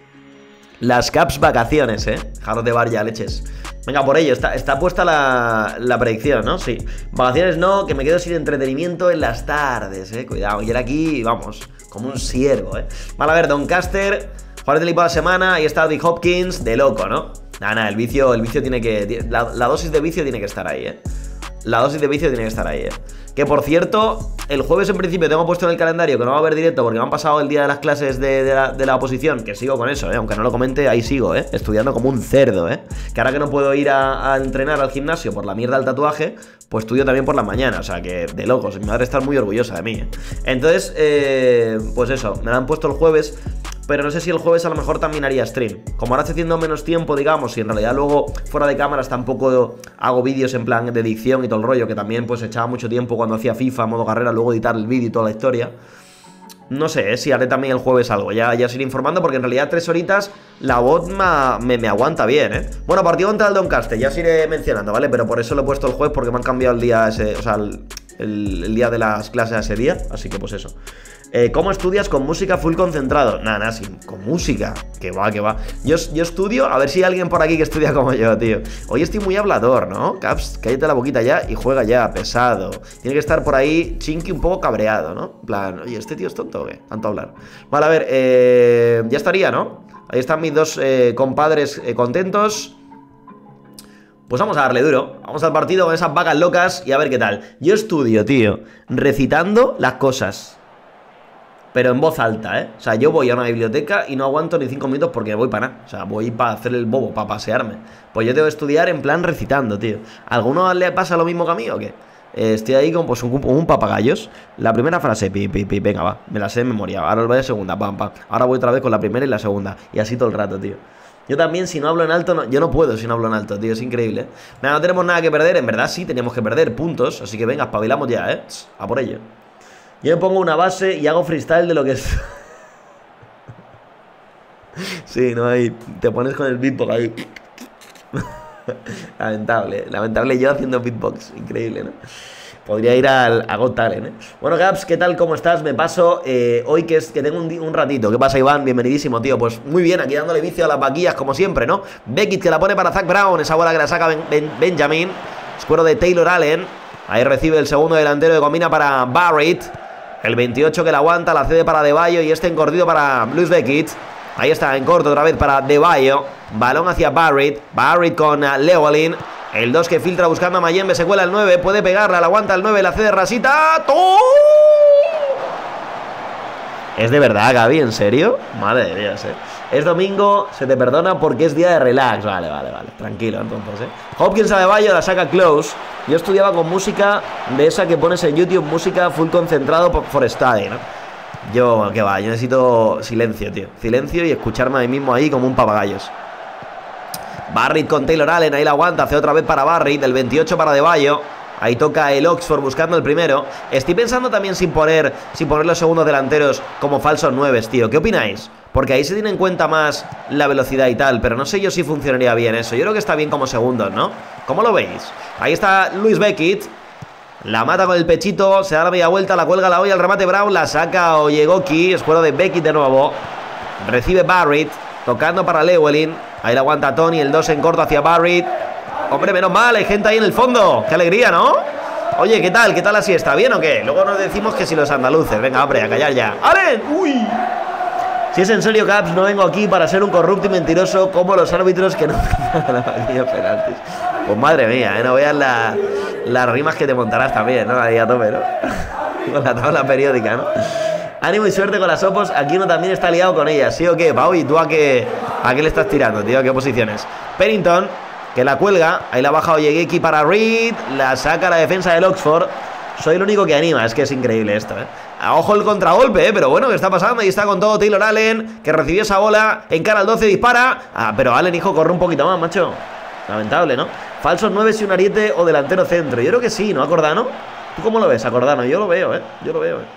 Las caps vacaciones, Jarros de bar ya, leches. Venga, por ello, está puesta la predicción, ¿no? Sí. Vacaciones no, que me quedo sin entretenimiento en las tardes, Cuidado, y era aquí, vamos, como un ciervo, Vale, a ver, Doncaster, jugadores del equipo de la semana, ahí está Dick Hopkins, de loco, ¿no? Nada, el vicio tiene que... La dosis de vicio tiene que estar ahí, La dosis de vicio tiene que estar ahí, Que por cierto, el jueves en principio tengo puesto en el calendario que no va a haber directo porque me han pasado el día de las clases de la oposición, que sigo con eso, aunque no lo comente, ahí sigo, estudiando como un cerdo, que ahora que no puedo ir a entrenar al gimnasio por la mierda del tatuaje, pues estudio también por la mañana, o sea que de locos, mi madre está muy orgullosa de mí, Entonces, pues eso, me la han puesto el jueves. Pero no sé si el jueves a lo mejor también haría stream. Como ahora estoy haciendo menos tiempo, digamos, y en realidad luego fuera de cámaras tampoco hago vídeos en plan de edición y todo el rollo, que también pues echaba mucho tiempo cuando hacía FIFA, modo carrera, luego editar el vídeo y toda la historia. No sé, si haré también el jueves algo, ya os iré informando, porque en realidad 3 horitas la bot me aguanta bien, Bueno, partido contra el Doncaster, ya os iré mencionando, ¿vale? Pero por eso lo he puesto el jueves, porque me han cambiado el día ese, o sea, el día de las clases a ese día, así que pues eso. ¿Cómo estudias con música full concentrado? Nada, con música. Que va. Yo estudio, a ver si hay alguien por aquí que estudia como yo, tío. Hoy estoy muy hablador, ¿no? Caps, cállate la boquita ya y juega ya, pesado. Tiene que estar por ahí Chinky un poco cabreado, ¿no? En plan, oye, ¿este tío es tonto o qué? Tanto hablar. Vale, a ver, ya estaría, ¿no? Ahí están mis dos compadres contentos. Pues vamos a darle duro. Vamos al partido con esas vacas locas y a ver qué tal. Yo estudio, tío, recitando las cosas, pero en voz alta, O sea, yo voy a una biblioteca y no aguanto ni 5 minutos porque voy para nada. O sea, voy para hacer el bobo, para pasearme. Pues yo tengo que estudiar en plan recitando, tío. ¿A alguno le pasa lo mismo que a mí o qué? Estoy ahí con pues, un papagayos. La primera frase, venga, va. Me la sé de memoria. Ahora os voy a segunda, pam. Ahora voy otra vez con la primera y la segunda. Y así todo el rato, tío. Yo también, si no hablo en alto, yo no puedo si no hablo en alto, tío. Es increíble, Venga, no tenemos nada que perder. En verdad sí, teníamos que perder puntos. Así que venga, espabilamos ya, A por ello. Yo me pongo una base y hago freestyle de lo que es. Sí, no hay. Te pones con el beatbox ahí. Lamentable yo haciendo beatbox. Increíble, ¿no? Podría ir a Got Talent, ¿eh? Bueno, Gaps, ¿qué tal? ¿Cómo estás? Me paso hoy que tengo un ratito. ¿Qué pasa, Iván? Bienvenidísimo, tío. Pues muy bien, aquí dándole vicio a las vaquillas, como siempre, ¿no? Beckett que la pone para Zach Brown. Esa bola que la saca Benjamin. Escuero de Taylor Allen. Ahí recibe el segundo delantero que combina para Barrett. El 28 que la aguanta, la cede para Adebayo. Y este encordido para Blues Beckett. Ahí está, en corto otra vez para Adebayo. Balón hacia Barrett. Barrett con Llewellyn. El 2 que filtra buscando a Mayembe. Se cuela el 9. Puede pegarla. La aguanta el 9. La cede Rasita. ¡Oh! ¿Es de verdad, Gaby? ¿En serio? Madre de Dios, Es domingo. Se te perdona porque es día de relax. Vale. Tranquilo, entonces, Hopkins Adebayo la saca close. Yo estudiaba con música de esa que pones en YouTube. Música full concentrado for study, ¿no? Yo, que va. Yo necesito silencio, tío. Silencio y escucharme a mí mismo ahí como un papagayos. Barrett con Taylor Allen, ahí la aguanta, hace otra vez para Barrett, el 28 para Adebayo. Ahí toca el Oxford buscando el primero. Estoy pensando también sin poner los segundos delanteros como falsos 9, tío. ¿Qué opináis? Porque ahí se tiene en cuenta más la velocidad y tal, pero no sé yo si funcionaría bien eso. Yo creo que está bien como segundos, ¿no? ¿Cómo lo veis? Ahí está Luis Beckett. La mata con el pechito, se da la media vuelta, la cuelga la olla, el remate Brown, la saca Oyegoki, escuero de Beckett de nuevo. Recibe Barrett, tocando para Llewellyn. Ahí la aguanta Tony, el 2 en corto hacia Barrett. Hombre, menos mal, hay gente ahí en el fondo. Qué alegría, ¿no? Oye, ¿qué tal? ¿Qué tal la siesta? ¿Bien o qué? Luego nos decimos que si los andaluces. Venga, hombre, a callar ya. ¡Allen! ¡Uy! Si es en serio, Caps, no vengo aquí para ser un corrupto y mentiroso como los árbitros que no aquellos penaltis. Pues madre mía, no veas las rimas que te montarás también, ¿no? Ahí a tope, ¿no? Con la tabla periódica, ¿no? Ánimo y suerte con las opos. Aquí uno también está liado con ellas, ¿sí o qué, Pau? ¿Y tú a qué le estás tirando, tío? ¿A qué posiciones? Pennington, que la cuelga. Ahí la baja Oyegeki para Reed. La saca la defensa del Oxford. Soy el único que anima. Es que es increíble esto, A ojo el contragolpe, pero bueno, ¿qué está pasando? Ahí está con todo Taylor Allen, que recibió esa bola. Encara al 12, dispara. Pero Allen, hijo, corre un poquito más, macho. Lamentable, ¿no? Falsos 9 si un ariete o delantero centro. Yo creo que sí, ¿no, Acordano? ¿Tú cómo lo ves, Acordano? Yo lo veo, Yo lo veo,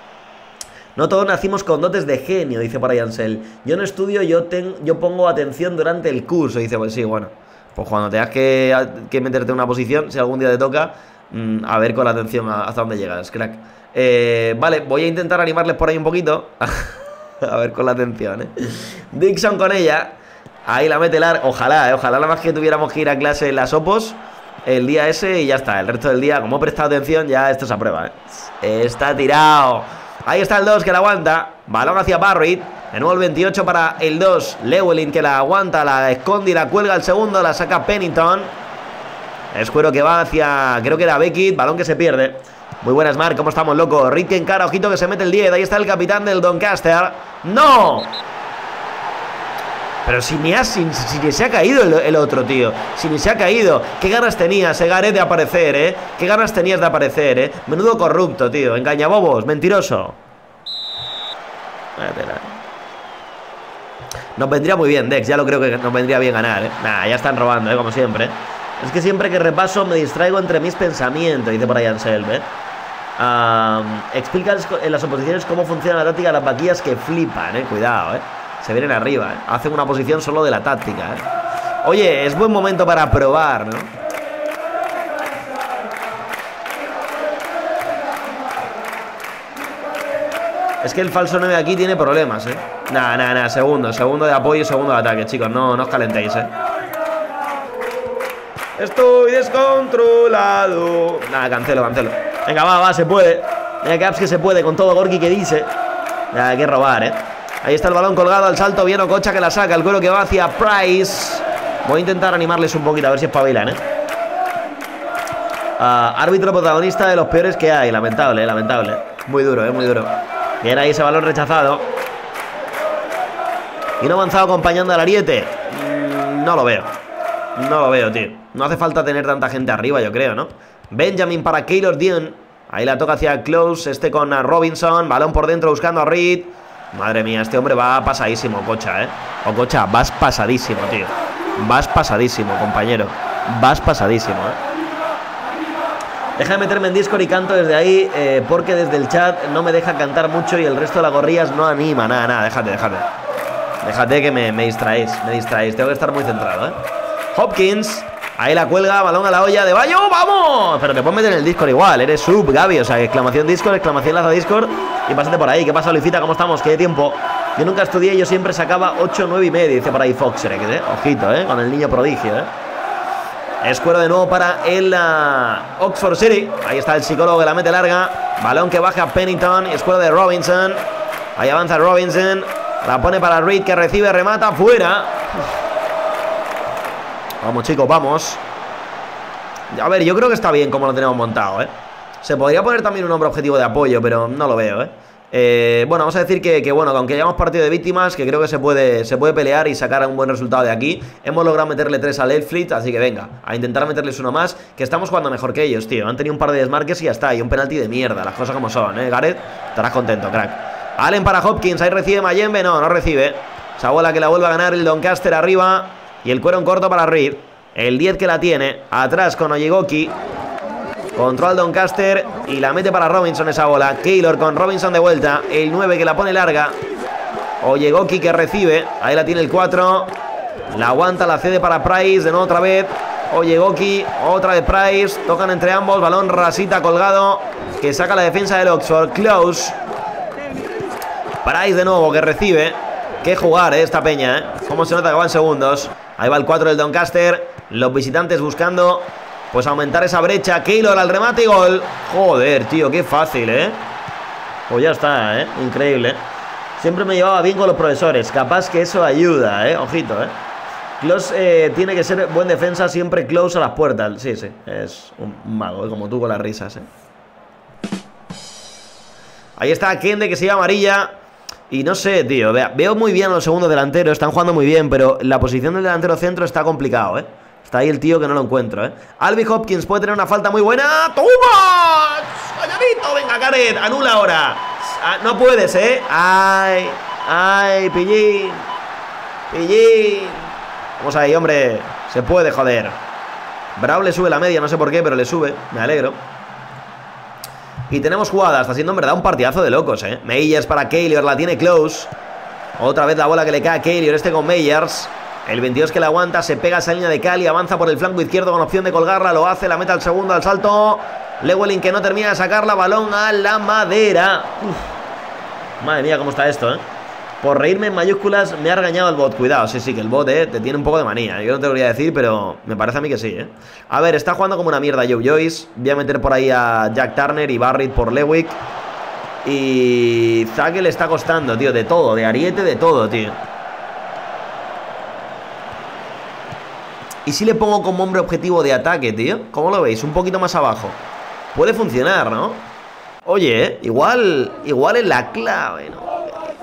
No todos nacimos con dotes de genio, dice por ahí Ansel. Yo no estudio, yo pongo atención durante el curso. Dice, pues sí, bueno. Pues cuando tengas que meterte en una posición, si algún día te toca, a ver con la atención hasta dónde llegas, crack. Vale, voy a intentar animarles por ahí un poquito. A ver con la atención, Dixon con ella. Ahí la mete ojalá nada más que tuviéramos que ir a clase en las opos el día ese y ya está. El resto del día, como he prestado atención, ya esto se aprueba, Está tirado. Ahí está el 2 que la aguanta. Balón hacia Barrett. De nuevo el 28 para el 2. Llewellyn que la aguanta, la esconde y la cuelga el segundo. La saca Pennington. Escuero que va hacia, creo que era Beckett. Balón que se pierde. Muy buenas, Mark. ¿Cómo estamos, loco? Rick en cara. Ojito que se mete el 10. Ahí está el capitán del Doncaster. ¡No! Pero si ni se ha caído el otro, tío. Si ni se ha caído. ¿Qué ganas tenías, Gareth, de aparecer, ¿Qué ganas tenías de aparecer, Menudo corrupto, tío. Engañabobos, mentiroso. Nos vendría muy bien, Dex. Ya lo creo que nos vendría bien ganar, Nah, ya están robando, como siempre. Es que siempre que repaso me distraigo entre mis pensamientos, dice por ahí Anselm, explica en las oposiciones cómo funciona la táctica de las vaquillas que flipan, Cuidado, Se vienen arriba, Hacen una posición solo de la táctica, Oye, es buen momento para probar, ¿no? Es que el falso 9 aquí tiene problemas, Nah, segundo de apoyo y segundo de ataque, chicos. No os calentéis, Estoy descontrolado. Nada, cancelo. Venga, va, se puede. Venga, Caps, que se puede con todo Gorky que dice. Ya, hay que robar, Ahí está el balón colgado al salto. Bien Ococha que la saca. El cuero que va hacia Price. Voy a intentar animarles un poquito a ver si espabilan, árbitro protagonista de los peores que hay. Lamentable. Muy duro, muy duro. Bien ahí ese balón rechazado. Y no avanzado acompañando al ariete. No lo veo, tío. No hace falta tener tanta gente arriba, yo creo, ¿no? Benjamin para Keylor Dion. Ahí la toca hacia Close. Con Robinson. Balón por dentro buscando a Reed. Madre mía, este hombre va pasadísimo, Ococha, Ococha, vas pasadísimo, tío. Vas pasadísimo, compañero. Vas pasadísimo, Deja de meterme en Discord y canto desde ahí, porque desde el chat no me deja cantar mucho y el resto de las gorrillas no anima. Nada, déjate. Déjate que me distraéis. Tengo que estar muy centrado, Hopkins. Ahí la cuelga, balón a la olla de Bayo, ¡vamos! Pero te puedes meter en el Discord igual, eres sub, Gaby. O sea, exclamación Discord, exclamación laza Discord. Y pásate por ahí. ¿Qué pasa, Luisita? ¿Cómo estamos? ¿Qué tiempo? Yo nunca estudié, yo siempre sacaba 8, 9 y medio. Dice por ahí Foxerex, Ojito, con el niño prodigio, Escuero de nuevo para el Oxford City. Ahí está el psicólogo que la mete larga. Balón que baja Pennington. Escuero de Robinson. Ahí avanza Robinson. La pone para Reed que recibe, remata, fuera. Vamos, chicos, vamos. A ver, yo creo que está bien como lo tenemos montado, Se podría poner también un hombre objetivo de apoyo, pero no lo veo, bueno, vamos a decir que bueno, aunque hayamos partido de víctimas, que creo que se puede pelear y sacar un buen resultado de aquí. Hemos logrado meterle 3 al Elfleet, así que venga, a intentar meterles uno más, que estamos jugando mejor que ellos, tío. Han tenido un par de desmarques y ya está, y un penalti de mierda, las cosas como son, Gareth, estarás contento, crack. Allen para Hopkins, ahí recibe Mayembe, no recibe. Esa bola que la vuelve a ganar el Doncaster arriba. Y el cuero en corto para Reed. El 10 que la tiene, atrás con Oyegoki. Control Doncaster y la mete para Robinson esa bola. Keylor con Robinson de vuelta. El 9 que la pone larga. Oyegoki que recibe. Ahí la tiene el 4. La aguanta, la cede para Price. De nuevo otra vez. Oyegoki, otra vez Price. Tocan entre ambos. Balón rasita colgado. Que saca la defensa del Oxford. Close. Price de nuevo que recibe. Qué jugar, esta peña, Cómo se nota que van segundos. Ahí va el 4 del Doncaster. Los visitantes buscando pues aumentar esa brecha. Keylor al remate y gol. Joder, tío, qué fácil, Pues ya está, increíble. Siempre me llevaba bien con los profesores. Capaz que eso ayuda, Ojito, Close tiene que ser buen defensa. Siempre close a las puertas. Sí, es un mago, como tú con las risas, Ahí está Kende que se llama amarilla. Y no sé, tío, veo muy bien a los segundos delanteros. Están jugando muy bien, pero la posición del delantero centro está complicado, Está ahí el tío que no lo encuentro, Albi Hopkins puede tener una falta muy buena. ¡Toma! ¡Calladito! Venga, Gareth, anula ahora. No puedes, ¡Ay! ¡Ay, pillín! ¡Pillín! Vamos ahí, hombre. Se puede, joder. Bravo le sube la media, no sé por qué, pero le sube. Me alegro. Y tenemos jugada, está siendo en verdad un partidazo de locos, Meyers para Keylor, la tiene Close. Otra vez la bola que le cae a Keylor, con Meyers. El 22 que la aguanta, se pega esa línea de Cali, avanza por el flanco izquierdo con opción de colgarla, lo hace, la mete al segundo, al salto. Llewellyn que no termina de sacarla, balón a la madera. Madre mía, cómo está esto, Por reírme en mayúsculas me ha regañado el bot. Cuidado, sí, que el bot, te tiene un poco de manía. Yo no te lo voy a decir, pero me parece a mí que sí, A ver, está jugando como una mierda Joe Joyce. Voy a meter por ahí a Jack Turner y Barrett por Lewick. Y Zake le está costando, tío, de todo, de ariete, de todo, tío. ¿Y si le pongo como hombre objetivo de ataque, tío? ¿Cómo lo veis? Un poquito más abajo. Puede funcionar, ¿no? Oye, igual es la clave, ¿no?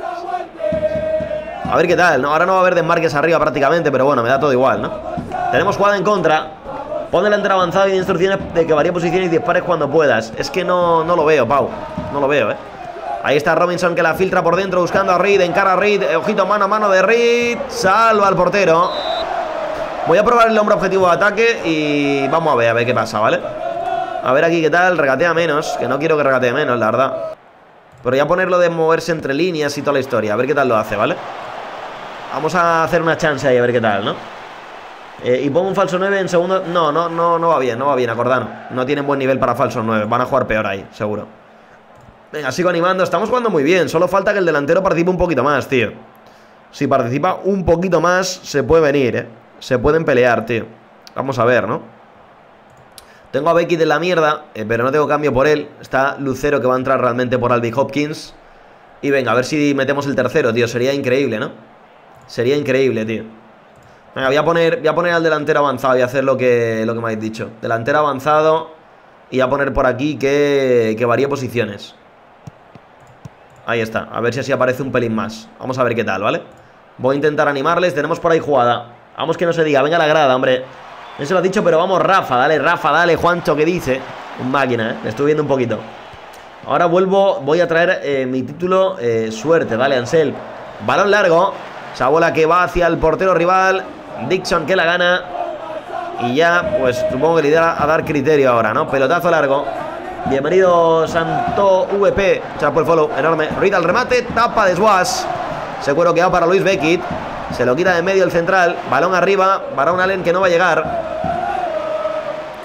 A ver qué tal, ¿no? Ahora no va a haber desmarques arriba prácticamente, pero bueno, me da todo igual, ¿no? Tenemos jugada en contra. Pon delantero avanzado y de instrucciones de que varíe posiciones y dispares cuando puedas. Es que no lo veo, Pau. No lo veo, Ahí está Robinson que la filtra por dentro buscando a Reed. Encara a Reed. Ojito, mano a mano de Reed. Salva al portero. Voy a probar el hombro objetivo de ataque y vamos a ver qué pasa, ¿vale? A ver aquí qué tal. Regatea menos, que no quiero que regatee menos, la verdad. Pero ya ponerlo de moverse entre líneas y toda la historia. A ver qué tal lo hace, ¿vale? Vamos a hacer una chance ahí, a ver qué tal, ¿no? Y pongo un falso 9 en segundo. No va bien, Acordano. No tienen buen nivel para falso 9. Van a jugar peor ahí, seguro. Venga, sigo animando. Estamos jugando muy bien. Solo falta que el delantero participe un poquito más, tío. Si participa un poquito más, se puede venir, Se pueden pelear, tío. Vamos a ver, ¿no? Tengo a Becky de la mierda, pero no tengo cambio por él. Está Lucero que va a entrar realmente por Albi Hopkins. Y venga, a ver si metemos el tercero, tío. Sería increíble, ¿no? Sería increíble, tío. Venga, voy a poner al delantero avanzado y hacer lo que me habéis dicho. Delantero avanzado. Y voy a poner por aquí que varíe posiciones. Ahí está, a ver si así aparece un pelín más. Vamos a ver qué tal, ¿vale? Voy a intentar animarles, tenemos por ahí jugada. Vamos que no se diga, venga la grada, hombre. No se lo ha dicho, pero vamos Rafa, dale Juancho, ¿qué dice? Un máquina, le estoy viendo un poquito. Ahora voy a traer mi título suerte, dale Ansel. Balón largo, esa bola que va hacia el portero rival. Dixon que la gana. Y ya, pues supongo que le irá a dar criterio ahora, ¿no? Pelotazo largo. Bienvenido Santo VP. Chapo el follow, enorme. Reed al remate, tapa de Swash. Seguro que va para Luis Beckett. Se lo quita de en medio el central. Balón arriba, para un Allen que no va a llegar.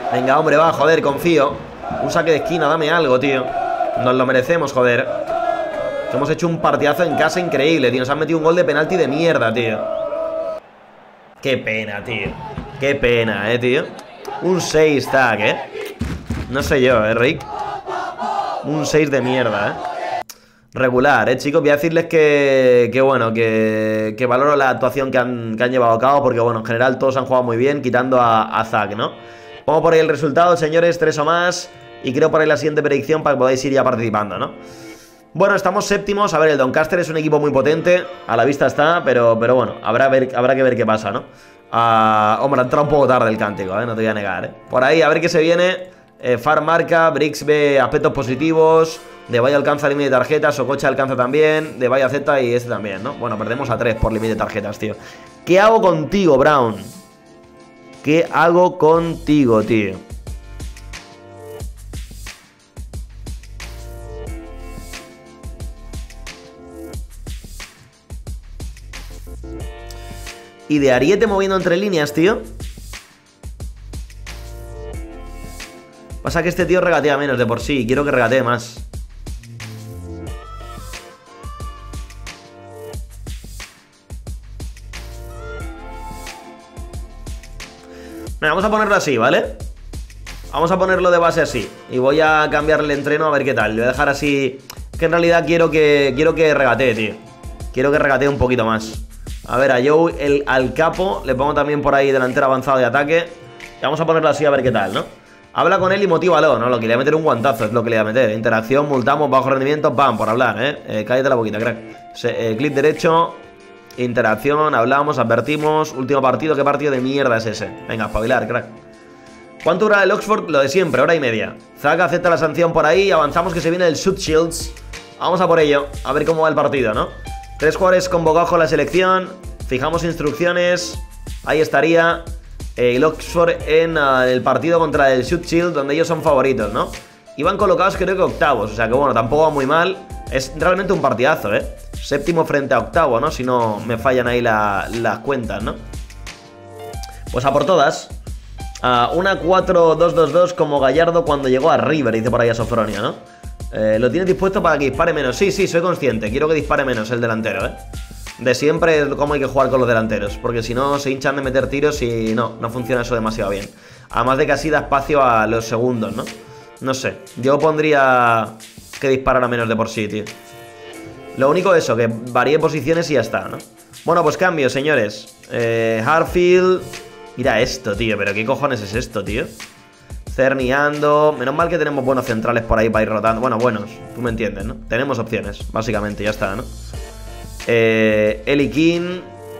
Venga, hombre, va, joder, confío. Un saque de esquina, dame algo, tío. Nos lo merecemos, joder. Hemos hecho un partidazo en casa increíble, tío. Nos han metido un gol de penalti de mierda, tío. Qué pena, tío. Qué pena, tío. Un 6 tag, No sé yo, Rick. Un 6 de mierda, Regular, chicos. Voy a decirles que bueno, que valoro la actuación que han llevado a cabo, porque, bueno, en general todos han jugado muy bien, quitando a Zack, ¿no? Pongo por ahí el resultado, señores, 3 o más. Y creo por ahí la siguiente predicción para que podáis ir ya participando, ¿no? Bueno, estamos séptimos. A ver, el Doncaster es un equipo muy potente. A la vista está, pero bueno, habrá que ver qué pasa, ¿no? Hombre, ha entrado un poco tarde el cántico, no te voy a negar, Por ahí, a ver qué se viene. Far marca, Briggs ve aspectos positivos. De Valle alcanza límite de tarjetas, Ococha alcanza también. De Valle acepta y este también, ¿no? Bueno, perdemos a 3 por límite de tarjetas, tío. ¿Qué hago contigo, Brown? ¿Qué hago contigo, tío? Y de Ariete moviendo entre líneas, tío. Pasa que este tío regatea menos de por sí. Quiero que regatee más. Venga, vamos a ponerlo así, ¿vale? Vamos a ponerlo de base así. Y voy a cambiarle el entreno a ver qué tal. Le voy a dejar así. Que en realidad quiero que regatee, tío. Quiero que regatee un poquito más. A ver, a Joe, al capo, le pongo también por ahí delantero avanzado de ataque. Y vamos a ponerlo así a ver qué tal, ¿no? Habla con él y motívalo, ¿no? Lo que le voy a meter un guantazo es lo que le voy a meter. Interacción, multamos, bajo rendimiento, pam, por hablar, cállate la boquita, crack. Clic derecho, interacción, hablamos, advertimos. Último partido, ¿qué partido de mierda es ese? Venga, espabilar, crack. ¿Cuánto dura el Oxford? Lo de siempre, hora y media. Zack acepta la sanción por ahí, avanzamos que se viene el Shoot Shields. Vamos a por ello, a ver cómo va el partido, ¿no? 3 jugadores convocados con la selección. Fijamos instrucciones. Ahí estaría el Oxford en el partido contra el Shoot Shield, donde ellos son favoritos, ¿no? Iban colocados creo que octavos, o sea que bueno, tampoco va muy mal. Es realmente un partidazo, Séptimo frente a octavo, ¿no? Si no me fallan ahí las cuentas, ¿no? Pues a por todas. Una 4-2-2-2 como Gallardo cuando llegó a River, dice por ahí a Sofronia, ¿no? Lo tienes dispuesto para que dispare menos. Sí, soy consciente. Quiero que dispare menos el delantero, De siempre es como hay que jugar con los delanteros. Porque si no, se hinchan de meter tiros y no funciona eso demasiado bien. Además de que así da espacio a los segundos, ¿no? No sé. Yo pondría que disparara menos de por sí, tío. Lo único eso, que varíe posiciones y ya está, ¿no? Bueno, pues cambio, señores. Harfield. Mira esto, tío. Pero ¿qué cojones es esto, tío? Cerniando. Menos mal que tenemos buenos centrales por ahí para ir rotando. Bueno, buenos, tú me entiendes, ¿no? Tenemos opciones, básicamente, ya está, ¿no? Eli King.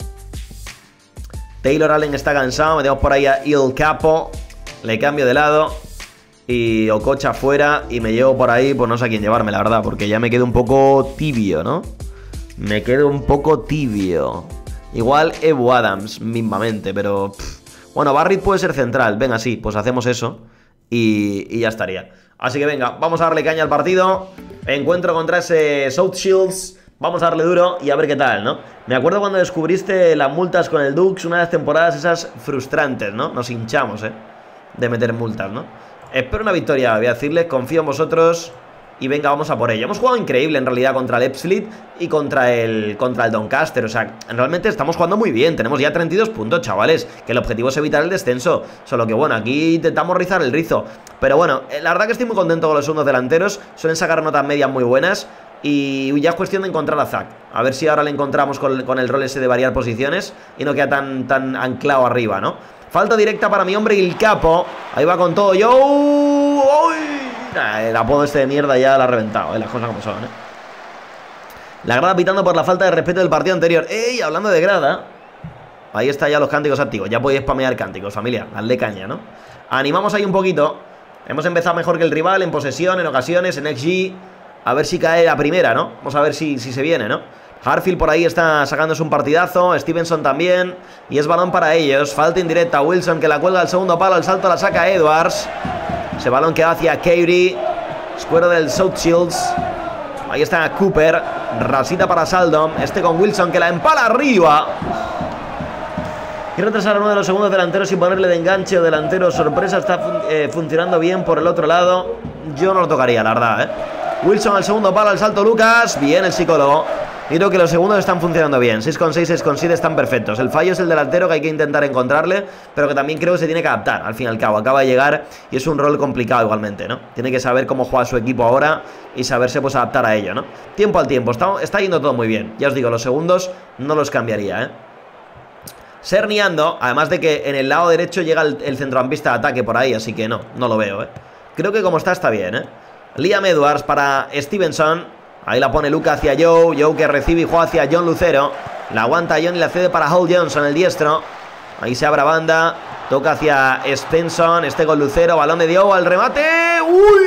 Taylor Allen está cansado. Metemos por ahí a Il Capo. Le cambio de lado. Y Ococha fuera. Y me llevo por ahí, pues no sé a quién llevarme, la verdad. Porque ya me quedo un poco tibio, ¿no? Me quedo un poco tibio. Igual Evo Adams, mismamente, pero... Bueno, Barrett puede ser central. Venga, sí, pues hacemos eso. Y ya estaría. Así que venga, vamos a darle caña al partido. Encuentro contra ese South Shields. Vamos a darle duro y a ver qué tal, ¿no? Me acuerdo cuando descubriste las multas con el Dux. Una de las temporadas esas frustrantes, ¿no? Nos hinchamos, de meter multas, ¿no? Espero una victoria, voy a decirles. Confío en vosotros. Y venga, vamos a por ello. Hemos jugado increíble en realidad contra el Ebbsfleet y contra el Doncaster. O sea, realmente estamos jugando muy bien. Tenemos ya 32 puntos, chavales. Que el objetivo es evitar el descenso. Solo que bueno, aquí intentamos rizar el rizo. Pero bueno, la verdad que estoy muy contento con los segundos delanteros. Suelen sacar notas medias muy buenas. Y ya es cuestión de encontrar a Zack. A ver si ahora le encontramos con el rol ese de variar posiciones y no queda tan anclado arriba, ¿no? Falta directa para mi hombre Il Capo. Ahí va con todo. ¡Yo! El apodo este de mierda ya la ha reventado, las cosas como son, La grada pitando por la falta de respeto del partido anterior. ¡Ey! Hablando de grada. Ahí está ya los cánticos activos. Ya podéis spamear cánticos, familia. Hazle caña, ¿no? Animamos ahí un poquito. Hemos empezado mejor que el rival en posesión, en ocasiones, en XG. A ver si cae la primera, ¿no? Vamos a ver si se viene, ¿no? Harfield por ahí está sacándose un partidazo. Stevenson también. Y es balón para ellos. Falta indirecta. Wilson que la cuelga al segundo palo. El salto la saca Edwards. Ese balón que va hacia Katie. Escuero del South Shields. Ahí está Cooper. Rasita para Saldom. Este con Wilson que la empala arriba. Y retrasar a uno de los segundos delanteros y ponerle de enganche o delantero sorpresa está funcionando bien por el otro lado. Yo no lo tocaría, la verdad, Wilson al segundo palo, al salto Lucas. Bien el psicólogo. Y creo que los segundos están funcionando bien. 6,6, 6,7 están perfectos. El fallo es el delantero, que hay que intentar encontrarle, pero que también creo que se tiene que adaptar. Al fin y al cabo, acaba de llegar y es un rol complicado igualmente, ¿no? Tiene que saber cómo juega su equipo ahora y saberse pues adaptar a ello, ¿no? Tiempo al tiempo, está yendo todo muy bien. Ya os digo, los segundos no los cambiaría, Serniando, además de que en el lado derecho llega el centrocampista de ataque por ahí, así que no lo veo, Creo que como está bien, Liam Edwards para Stevenson. Ahí la pone Luca hacia Joe. Joe que recibe y juega hacia John Lucero. La aguanta John y la cede para Hall Johnson, el diestro. Ahí se abre banda. Toca hacia Stenson. Con Lucero. Balón de Joe al remate. ¡Uy!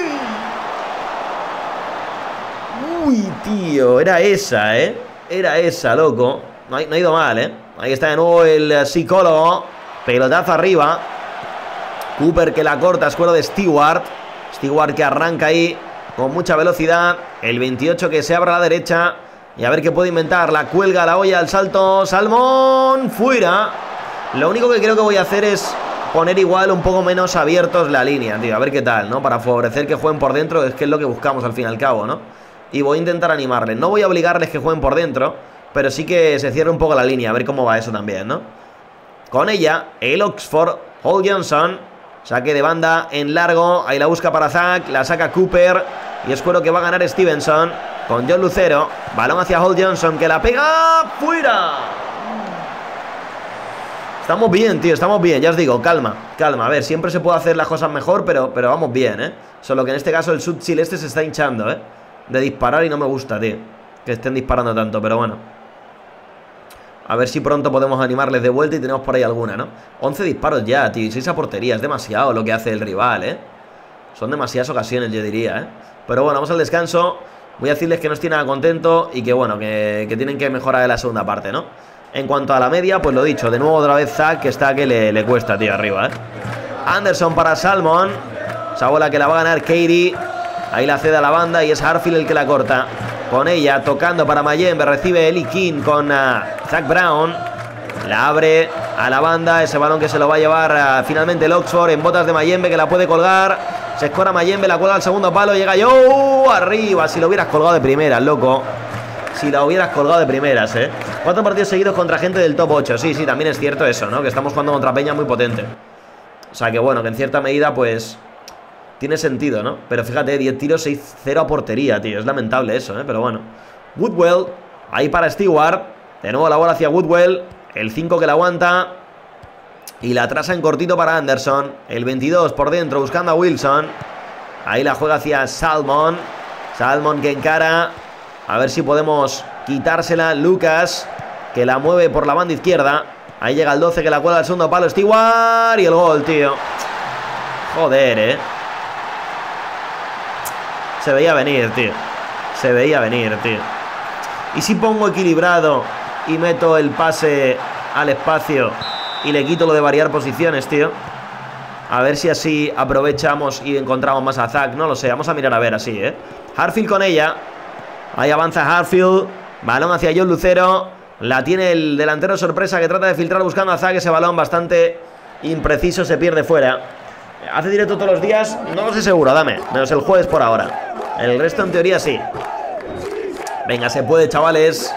¡Uy, tío! Era esa, Era esa, loco. No ha ido mal, Ahí está de nuevo el psicólogo. Pelotazo arriba. Cooper que la corta. Escuero de Stewart. Stewart que arranca ahí con mucha velocidad. El 28 que se abre a la derecha. Y a ver qué puede inventar. La cuelga, la olla, el salto. Salmón. Fuera. Lo único que creo que voy a hacer es poner igual un poco menos abiertos la línea, tío. A ver qué tal, ¿no? Para favorecer que jueguen por dentro. Es que es lo que buscamos al fin y al cabo, ¿no? Y voy a intentar animarles. No voy a obligarles que jueguen por dentro, pero sí que se cierre un poco la línea. A ver cómo va eso también, ¿no? Con ella, el Oxford. Hall Johnson. Saque de banda en largo. Ahí la busca para Zach. La saca Cooper. Y es cuero que va a ganar Stevenson. Con John Lucero. Balón hacia Hall Johnson. Que la pega. ¡Fuera! Estamos bien, tío. Estamos bien. Ya os digo, calma. Calma. A ver, siempre se puede hacer las cosas mejor, pero vamos bien, Solo que en este caso el Sud-Chill se está hinchando, de disparar y no me gusta, tío, que estén disparando tanto, pero bueno. A ver si pronto podemos animarles de vuelta y tenemos por ahí alguna, ¿no? 11 disparos ya, tío, y 6 a portería. Es demasiado lo que hace el rival, Son demasiadas ocasiones, yo diría, Pero bueno, vamos al descanso. Voy a decirles que no estoy nada contento y que bueno, que tienen que mejorar en la segunda parte, ¿no? En cuanto a la media, pues lo dicho, de nuevo otra vez Zach, que está que le cuesta, tío, arriba, Anderson para Salmon. Esa bola que la va a ganar Katie. Ahí la cede a la banda y es Harfield el que la corta. Con ella, tocando para Mayembe. Recibe Eli King con Zach Brown. La abre a la banda. Ese balón que se lo va a llevar finalmente el Oxford en botas de Mayembe, que la puede colgar. Se escora Mayembe, la cuelga al segundo palo. Llega Joe arriba. Si lo hubieras colgado de primeras, loco. Si la hubieras colgado de primeras, 4 partidos seguidos contra gente del top 8. Sí, también es cierto eso, ¿no? Que estamos jugando contra peña muy potente. O sea que bueno, que en cierta medida, pues tiene sentido, ¿no? Pero fíjate, 10 tiros, 6-0 a portería, tío. Es lamentable eso, pero bueno. Woodwell, ahí para Stewart. De nuevo la bola hacia Woodwell. El 5 que la aguanta. Y la atrasa en cortito para Anderson. El 22 por dentro buscando a Wilson. Ahí la juega hacia Salmon. Salmon que encara. A ver si podemos quitársela. Lucas, que la mueve por la banda izquierda. Ahí llega el 12 que la cuelga al segundo palo. Stewart. Y el gol, tío. Joder, Se veía venir, tío. Se veía venir, tío. Y si pongo equilibrado y meto el pase al espacio y le quito lo de variar posiciones, tío. A ver si así aprovechamos y encontramos más a Zach. No lo sé, vamos a mirar a ver así, Harfield con ella. Ahí avanza Harfield. Balón hacia John Lucero. La tiene el delantero sorpresa que trata de filtrar buscando a Zach. Ese balón bastante impreciso se pierde fuera. ¿Hace directo todos los días? No lo sé seguro, dame. Menos el jueves por ahora. El resto en teoría sí. Venga, se puede, chavales.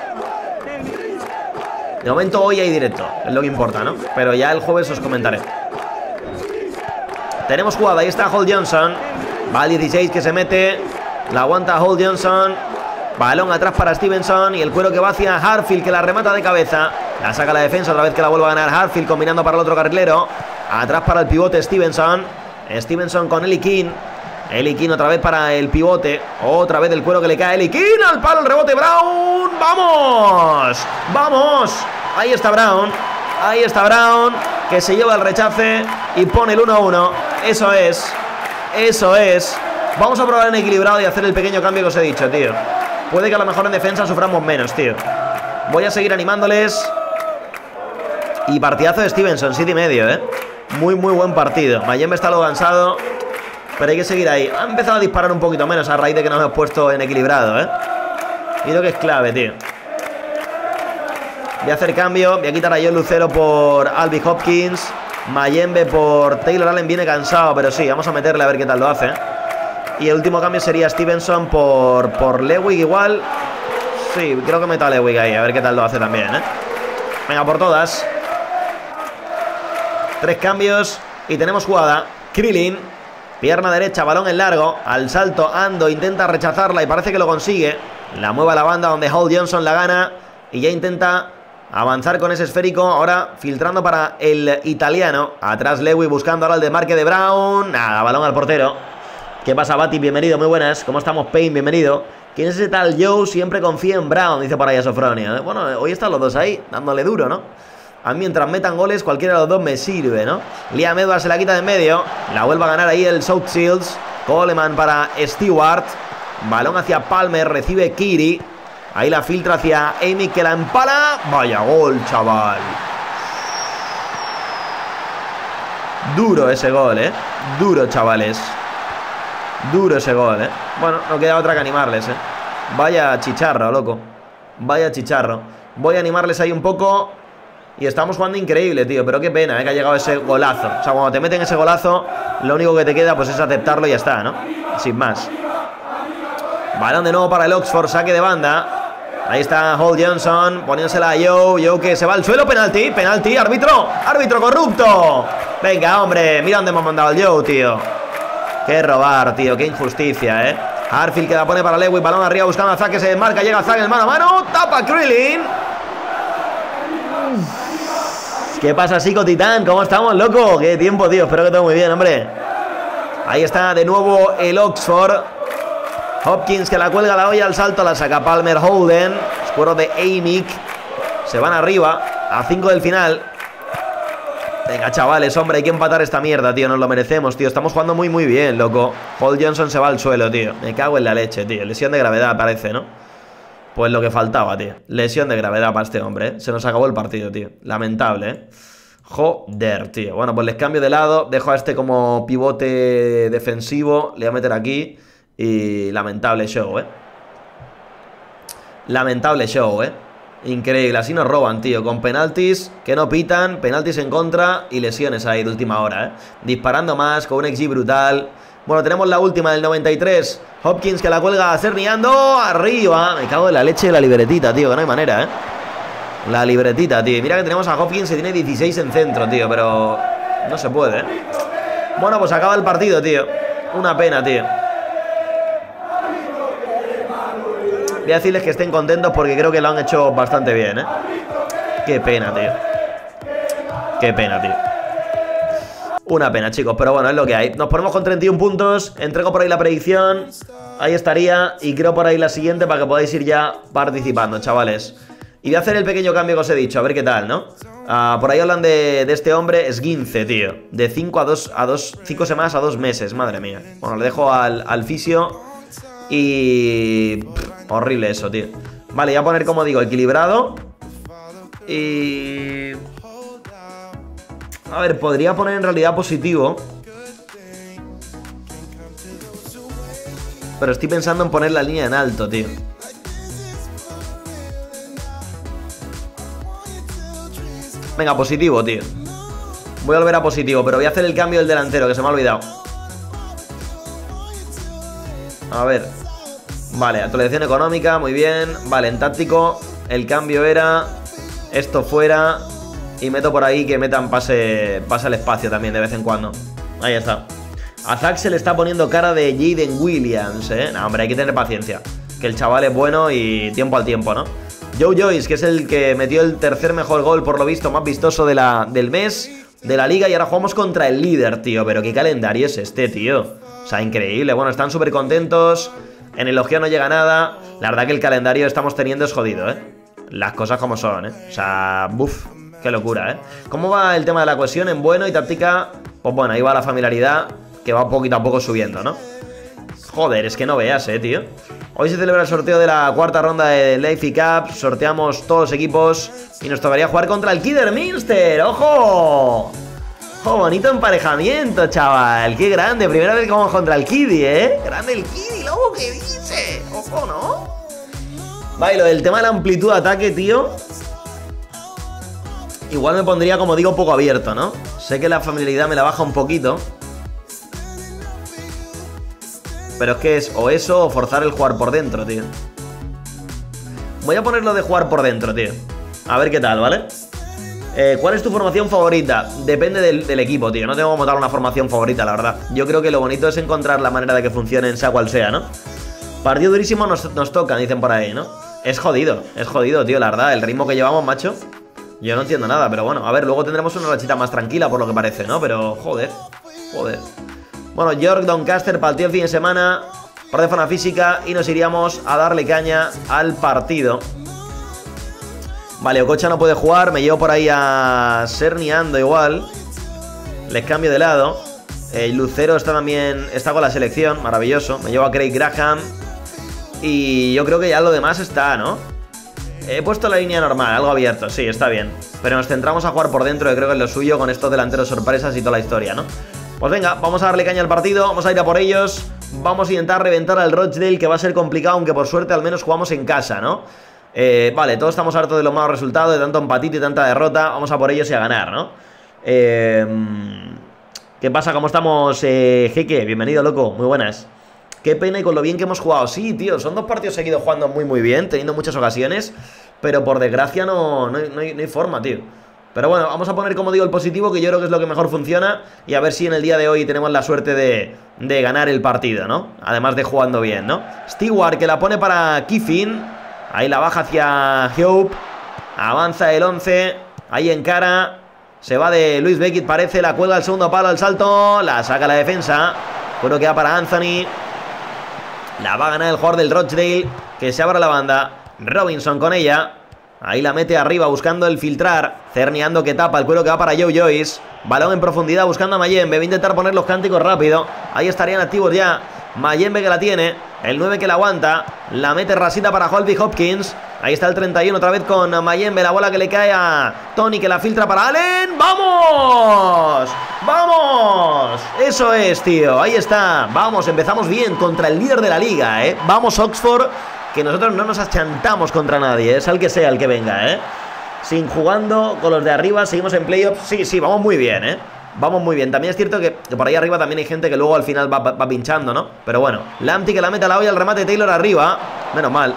De momento hoy hay directo, es lo que importa, ¿no? Pero ya el jueves os comentaré. Tenemos jugada, ahí está Hall Johnson. Va al 16 que se mete. La aguanta Hall Johnson. Balón atrás para Stevenson. Y el cuero que va hacia Harfield, que la remata de cabeza. La saca la defensa, otra vez que la vuelve a ganar Harfield, combinando para el otro carrilero. Atrás para el pivote Stevenson. Stevenson con Eli King. Eli King otra vez para el pivote. Otra vez el cuero que le cae a Eli King. Al palo el rebote Brown. ¡Vamos! ¡Vamos! Ahí está Brown. Ahí está Brown, que se lleva el rechace y pone el 1-1. Eso es. Eso es. Vamos a probar en equilibrado y hacer el pequeño cambio que os he dicho, tío. Puede que a lo mejor en defensa suframos menos, tío. Voy a seguir animándoles. Y partidazo de Stevenson, 7,5, Muy, muy buen partido. Mayembe está lo cansado, pero hay que seguir ahí. Ha empezado a disparar un poquito menos a raíz de que nos hemos puesto en equilibrado, Y lo que es clave, tío. Voy a hacer cambio. Voy a quitar a John Lucero por Albi Hopkins. Mayembe por Taylor Allen. Viene cansado, pero sí, vamos a meterle a ver qué tal lo hace. Y el último cambio sería Stevenson por Lewig igual. Sí, creo que meto a Lewig ahí, a ver qué tal lo hace también, ¿eh? Venga, por todas. 3 cambios y tenemos jugada. Krillin, pierna derecha, balón en largo. Al salto, Ando intenta rechazarla y parece que lo consigue. La mueve a la banda donde Hall Johnson la gana. Y ya intenta avanzar con ese esférico. Ahora filtrando para el italiano. Atrás Lewig buscando ahora el desmarque de Brown. Nada, balón al portero. ¿Qué pasa, Bati? Bienvenido, muy buenas. ¿Cómo estamos, Payne? Bienvenido. ¿Quién es ese tal Joe? Siempre confía en Brown, dice por ahí a Sofronia. Bueno, hoy están los dos ahí, dándole duro, ¿no? A mí, mientras metan goles, cualquiera de los dos me sirve, ¿no? Liam Edwards se la quita de en medio. La vuelve a ganar ahí el South Shields. Coleman para Stewart. Balón hacia Palmer, recibe Kiri. Ahí la filtra hacia Amy, que la empala. Vaya gol, chaval. Duro ese gol, ¿eh? Duro, chavales. Duro ese gol, ¿eh? Bueno, no queda otra que animarles, ¿eh? Vaya chicharro, loco. Vaya chicharro. Voy a animarles ahí un poco. Y estamos jugando increíble, tío. Pero qué pena, ¿eh? Que ha llegado ese golazo. O sea, cuando te meten ese golazo, lo único que te queda pues es aceptarlo y ya está, ¿no? Sin más. Balón de nuevo para el Oxford, saque de banda. Ahí está Hall Johnson, poniéndosela a Joe. Joe que se va al suelo, penalti, penalti, árbitro. Árbitro corrupto. Venga, hombre, mira dónde hemos mandado al Joe, tío. Qué robar, tío, qué injusticia, ¿eh? Harfield que la pone para Lewis, balón arriba buscando a Zack, que se desmarca, llega Zack en el mano a mano, tapa Krillin. ¿Qué pasa, Psico Titán? ¿Cómo estamos, loco? Qué tiempo, tío, espero que todo muy bien, hombre. Ahí está de nuevo el Oxford. Hopkins que la cuelga la olla al salto, la saca Palmer Holden. Escuero de Amick. Se van arriba, a 5 del final. Venga, chavales, hombre, hay que empatar esta mierda, tío. Nos lo merecemos, tío. Estamos jugando muy, muy bien, loco. Hall Johnson se va al suelo, tío. Me cago en la leche, tío. Lesión de gravedad, parece, ¿no? Pues lo que faltaba, tío. Lesión de gravedad para este hombre, ¿eh? Se nos acabó el partido, tío. Lamentable, ¿eh? Joder, tío. Bueno, pues les cambio de lado. Dejo a este como pivote defensivo. Le voy a meter aquí. Y lamentable show, ¿eh? Lamentable show, ¿eh? Increíble, así nos roban, tío. Con penaltis que no pitan, penaltis en contra y lesiones ahí de última hora, ¿eh? Disparando más, con un XG brutal. Bueno, tenemos la última del 93. Hopkins que la cuelga cerniando. Arriba. Me cago en la leche de la libretita, tío, que no hay manera, ¿eh? La libretita, tío. Mira que tenemos a Hopkins que tiene 16 en centro, tío, pero no se puede, ¿eh? Bueno, pues acaba el partido, tío. Una pena, tío. Voy a decirles que estén contentos porque creo que lo han hecho bastante bien, ¿eh? Qué pena, tío. Qué pena, tío. Una pena, chicos, pero bueno, es lo que hay. Nos ponemos con 31 puntos. Entrego por ahí la predicción. Ahí estaría. Y creo por ahí la siguiente para que podáis ir ya participando, chavales. Y voy a hacer el pequeño cambio que os he dicho. A ver qué tal, ¿no? Por ahí hablan de este hombre esguince, tío. De 5 semanas a 2 meses, madre mía. Bueno, le dejo al fisio. Y... horrible eso, tío. Vale, voy a poner, como digo, equilibrado. Y... a ver, podría poner en realidad positivo. Pero estoy pensando en poner la línea en alto, tío. Venga, positivo, tío. Voy a volver a positivo, pero voy a hacer el cambio del delantero, que se me ha olvidado. A ver. Vale, actualización económica, muy bien. Vale, en táctico el cambio era esto fuera. Y meto por ahí que metan pase al espacio también de vez en cuando. Ahí está. A Zack se le está poniendo cara de Jaden Williams, ¿eh? No, hombre, hay que tener paciencia. Que el chaval es bueno y tiempo al tiempo, ¿no? Joe Joyce, que es el que metió el tercer mejor gol, por lo visto, más vistoso del mes, de la liga. Y ahora jugamos contra el líder, tío. Pero qué calendario es este, tío. O sea, increíble. Bueno, están súper contentos. En el Ogeo no llega nada. La verdad que el calendario estamos teniendo es jodido, ¿eh? Las cosas como son, ¿eh? O sea, buf, qué locura, ¿eh? ¿Cómo va el tema de la cohesión en bueno y táctica? Pues bueno, ahí va la familiaridad, que va poquito a poco subiendo, ¿no? Joder, es que no veas, tío. Hoy se celebra el sorteo de la cuarta ronda de Leify Cup. Sorteamos todos los equipos y nos tocaría jugar contra el Kidderminster. ¡Ojo! ¡Oh, bonito emparejamiento, chaval! ¡Qué grande! Primera vez que vamos contra el Kiddy, ¿eh? ¡Grande el Kiddy, loco! ¿Qué dice? ¡Ojo, no! Vale, lo del tema de la amplitud de ataque, tío. Igual me pondría, como digo, poco abierto, ¿no? Sé que la familiaridad me la baja un poquito. Pero es que es o eso o forzar el jugar por dentro, tío. Voy a ponerlo de jugar por dentro, tío. A ver qué tal, ¿vale? ¿Cuál es tu formación favorita? Depende del equipo, tío. No tengo como tal una formación favorita, la verdad. Yo creo que lo bonito es encontrar la manera de que funcionen, sea cual sea, ¿no? Partido durísimo nos toca, dicen por ahí, ¿no? Es jodido, tío, la verdad. El ritmo que llevamos, macho. Yo no entiendo nada, pero bueno. A ver, luego tendremos una rachita más tranquila, por lo que parece, ¿no? Pero, joder. Bueno, York Doncaster para el tío el fin de semana. Par de zona física y nos iríamos a darle caña al partido. Vale, Okocha no puede jugar. Me llevo por ahí a Serniando igual. Les cambio de lado. Lucero está con la selección. Maravilloso. Me llevo a Craig Graham. Y yo creo que ya lo demás está, ¿no? He puesto la línea normal, algo abierto. Sí, está bien. Pero nos centramos a jugar por dentro, que creo que es lo suyo, con estos delanteros sorpresas y toda la historia, ¿no? Pues venga, vamos a darle caña al partido. Vamos a ir a por ellos. Vamos a intentar reventar al Rochdale, que va a ser complicado, aunque por suerte al menos jugamos en casa, ¿no? Vale, todos estamos hartos de los malos resultados, de tanto empatito y tanta derrota. Vamos a por ellos y a ganar, ¿no? ¿Qué pasa? ¿Cómo estamos, Jeque? Bienvenido, loco, muy buenas. Qué pena y con lo bien que hemos jugado. Sí, tío, son 2 partidos seguidos jugando muy bien, teniendo muchas ocasiones. Pero por desgracia no hay forma, tío. Pero bueno, vamos a poner, como digo, el positivo, que yo creo que es lo que mejor funciona. Y a ver si en el día de hoy tenemos la suerte de ganar el partido, ¿no? Además de jugando bien, ¿no? Stewart, que la pone para Kiffin. Ahí la baja hacia Hope. Avanza el 11. Ahí encara. Se va de Luis Beckett, parece. La cuelga al segundo palo, al salto. La saca la defensa. Bueno, queda para Anthony. La va a ganar el jugador del Rochdale, que se abra la banda. Robinson con ella. Ahí la mete arriba buscando el filtrar. Cerniando que tapa, el cuero que va para Joe Joyce. Balón en profundidad buscando a Mayembe. Va a intentar poner los cánticos rápido. Ahí estarían activos ya. Mayembe, que la tiene. El 9 que la aguanta. La mete rasita para Holby Hopkins. Ahí está el 31 otra vez con Mayembe. La bola que le cae a Tony, que la filtra para Allen. ¡Vamos! ¡Vamos! Eso es, tío. Ahí está. Vamos, empezamos bien contra el líder de la liga, ¿eh? Vamos, Oxford, que nosotros no nos achantamos contra nadie, es al que sea el que venga, ¿eh? Sin jugando con los de arriba, seguimos en playoffs. Sí, vamos muy bien, ¿eh? Vamos muy bien. También es cierto que por ahí arriba también hay gente que luego al final va pinchando, ¿no? Pero bueno, Lamptey, que la mete a la olla, el remate de Taylor arriba. Menos mal.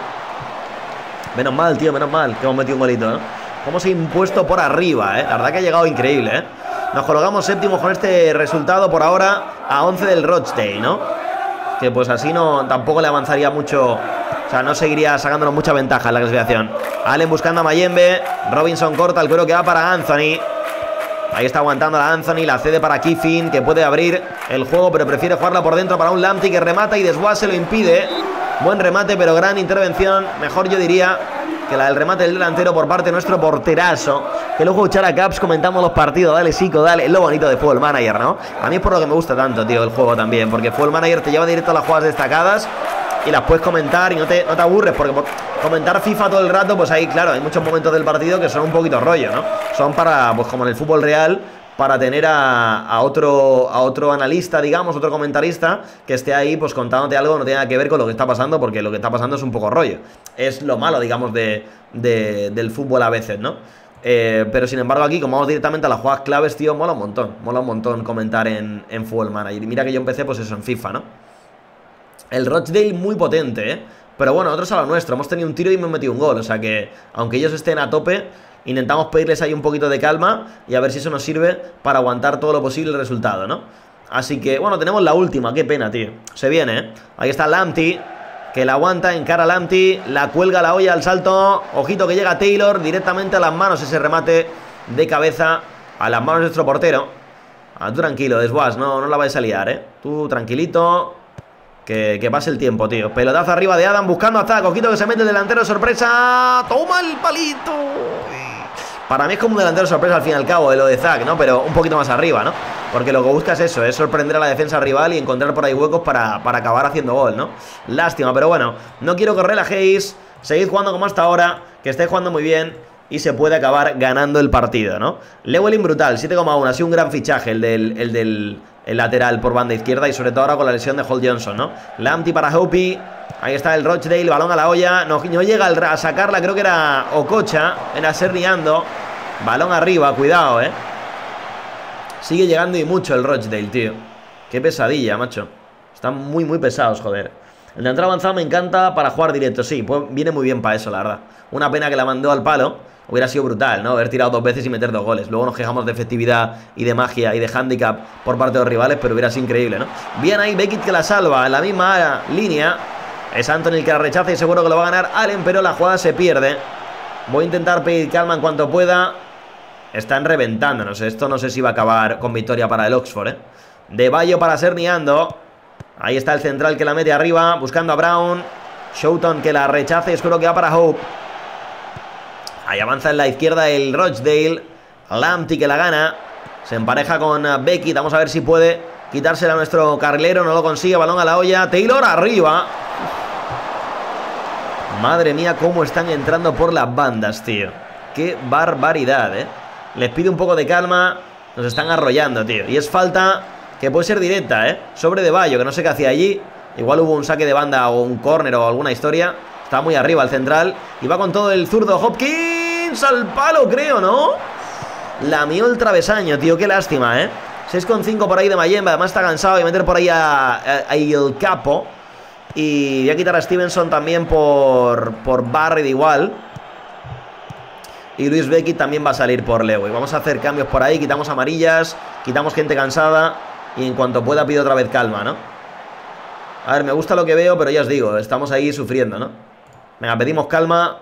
Menos mal, tío, menos mal que hemos metido un golito, ¿no? Cómo se ha impuesto por arriba, ¿eh? La verdad que ha llegado increíble, ¿eh? Nos colocamos séptimos con este resultado por ahora a 11 del Rochdale, ¿no? Que pues así tampoco le avanzaría mucho. O sea, no seguiría sacándonos mucha ventaja en la clasificación. Allen buscando a Mayembe. Robinson corta el cuero que va para Anthony. Ahí está aguantando a Anthony. La cede para Kiffin, que puede abrir el juego, pero prefiere jugarla por dentro para un Lamptey, que remata y Desguas se lo impide. Buen remate, pero gran intervención. Mejor yo diría que la del remate del delantero por parte de nuestro porterazo. Que luego echar a Caps comentamos los partidos. Dale, Sico, dale. Es lo bonito de Football Manager, ¿no? A mí es por lo que me gusta tanto, tío, el juego también. Porque Football Manager te lleva directo a las jugadas destacadas y las puedes comentar y no te aburres. Porque comentar FIFA todo el rato, pues ahí, claro, hay muchos momentos del partido que son un poquito rollo, ¿no? Son para, pues como en el fútbol real, para tener a otro analista, digamos, otro comentarista que esté ahí pues contándote algo que no tenga nada que ver con lo que está pasando, porque lo que está pasando es un poco rollo. Es lo malo, digamos, del fútbol a veces, ¿no? Pero sin embargo aquí, como vamos directamente a las jugadas claves, tío, mola un montón comentar en Football Manager. Y mira que yo empecé pues eso, en FIFA, ¿no? El Rochdale muy potente, ¿eh? Pero bueno, nosotros a lo nuestro, hemos tenido un tiro y hemos metido un gol, o sea que aunque ellos estén a tope, intentamos pedirles ahí un poquito de calma y a ver si eso nos sirve para aguantar todo lo posible el resultado, ¿no? Así que, bueno, tenemos la última, qué pena, tío. Se viene, ¿eh? Ahí está Lamptey, que la aguanta, encara Lamptey, la cuelga la olla al salto. Ojito que llega Taylor directamente a las manos, ese remate de cabeza a las manos de nuestro portero. Tú tranquilo, Desguas, no la vais a liar, ¿eh? Tú tranquilito, que pase el tiempo, tío. Pelotazo arriba de Adam buscando a Zach. Ojito que se mete el delantero sorpresa. ¡Toma el palito! Para mí es como un delantero sorpresa al fin y al cabo, lo de Zach, ¿no? Pero un poquito más arriba, ¿no? Porque lo que busca es eso, es sorprender a la defensa rival y encontrar por ahí huecos para acabar haciendo gol, ¿no? Lástima, pero bueno, no quiero correr a Hayes. Seguid jugando como hasta ahora, que estáis jugando muy bien y se puede acabar ganando el partido, ¿no? Llewellyn brutal, 7,1, ha sido un gran fichaje el del lateral por banda izquierda y sobre todo ahora con la lesión de Holt Johnson, ¿no? Lamptey para Hopi. Ahí está el Rochdale, balón a la olla. No llega a sacarla, creo que era Okocha. Era Serniando. Balón arriba, cuidado, Sigue llegando y mucho el Rochdale, tío. Qué pesadilla, macho. Están muy, muy pesados, joder. El delantero avanzado me encanta para jugar directo. Sí, pues viene muy bien para eso, la verdad. Una pena que la mandó al palo. Hubiera sido brutal, ¿no? Haber tirado 2 veces y meter 2 goles. Luego nos quejamos de efectividad y de magia y de handicap por parte de los rivales, pero hubiera sido increíble, ¿no? Bien ahí, Beckett que la salva en la misma línea. Es Anthony el que la rechaza y seguro que lo va a ganar Allen, pero la jugada se pierde. Voy a intentar pedir calma en cuanto pueda. Están reventándonos. Esto no sé si va a acabar con victoria para el Oxford, De Bayo para Serniando. Ahí está el central que la mete arriba, buscando a Brown. Shoughton que la rechaza y espero que va para Hope. Ahí avanza en la izquierda el Rochdale. Lamptey que la gana. Se empareja con Beckett. Vamos a ver si puede quitársela a nuestro carrilero. No lo consigue, balón a la olla. Taylor arriba. Madre mía, cómo están entrando por las bandas, tío. Qué barbaridad, Les pido un poco de calma. Nos están arrollando, tío. Y es falta que puede ser directa, sobre De Bayo, que no sé qué hacía allí. Igual hubo un saque de banda o un córner o alguna historia. Está muy arriba el central. Y va con todo el zurdo Hopkins al palo, creo, ¿no? Lamió el travesaño, tío. Qué lástima, 6,5 por ahí de Mayemba. Además está cansado. Y meter por ahí a el capo. Y voy a quitar a Stevenson también por Barrett igual. Y Luis Beckett también va a salir por Lewy. Vamos a hacer cambios por ahí. Quitamos amarillas. Quitamos gente cansada. Y en cuanto pueda pido otra vez calma, ¿no? A ver, me gusta lo que veo, pero ya os digo, estamos ahí sufriendo, ¿no? Venga, pedimos calma.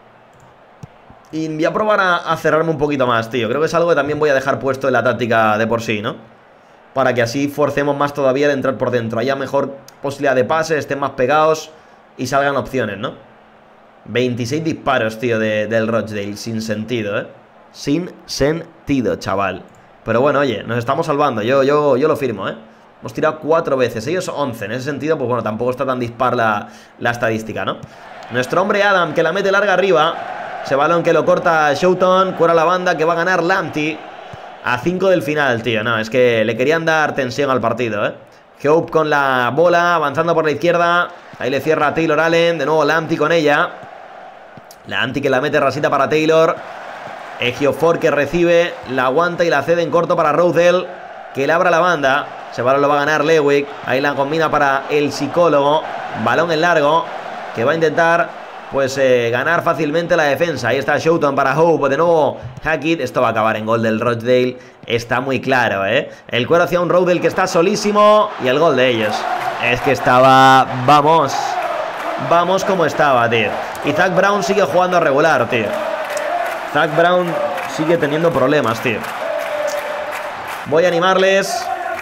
Y voy a probar a cerrarme un poquito más, tío. Creo que es algo que también voy a dejar puesto en la táctica de por sí, ¿no? Para que así forcemos más todavía de entrar por dentro. Haya mejor posibilidad de pase, estén más pegados y salgan opciones, ¿no? 26 disparos, tío, del Rochdale. Sin sentido, Sin sentido, chaval. Pero bueno, oye, nos estamos salvando. Yo lo firmo, Hemos tirado 4 veces, ellos 11. En ese sentido, pues bueno, tampoco está tan dispar la estadística, ¿no? Nuestro hombre Adam, que la mete larga arriba. Ese balón que lo corta Shoughton. Cuera la banda, que va a ganar Lamptey. A 5 del final, tío. No, es que le querían dar tensión al partido, Hope con la bola, avanzando por la izquierda. Ahí le cierra a Taylor Allen. De nuevo Lamptey con ella. Lamptey que la mete rasita para Taylor. Ejiofor que recibe, la aguanta y la cede en corto para Roudel, que le abra la banda. Ese balón lo va a ganar Lewick. Ahí la combina para el psicólogo. Balón en largo, que va a intentar pues ganar fácilmente la defensa. Ahí está Shoughton para Hope. De nuevo Hackett. Esto va a acabar en gol del Rochdale. Está muy claro, El cuero hacia un Roudel que está solísimo. Y el gol de ellos. Es que estaba... Vamos como estaba, tío. Y Zach Brown sigue jugando regular, tío. Zach Brown sigue teniendo problemas, tío. Voy a animarles.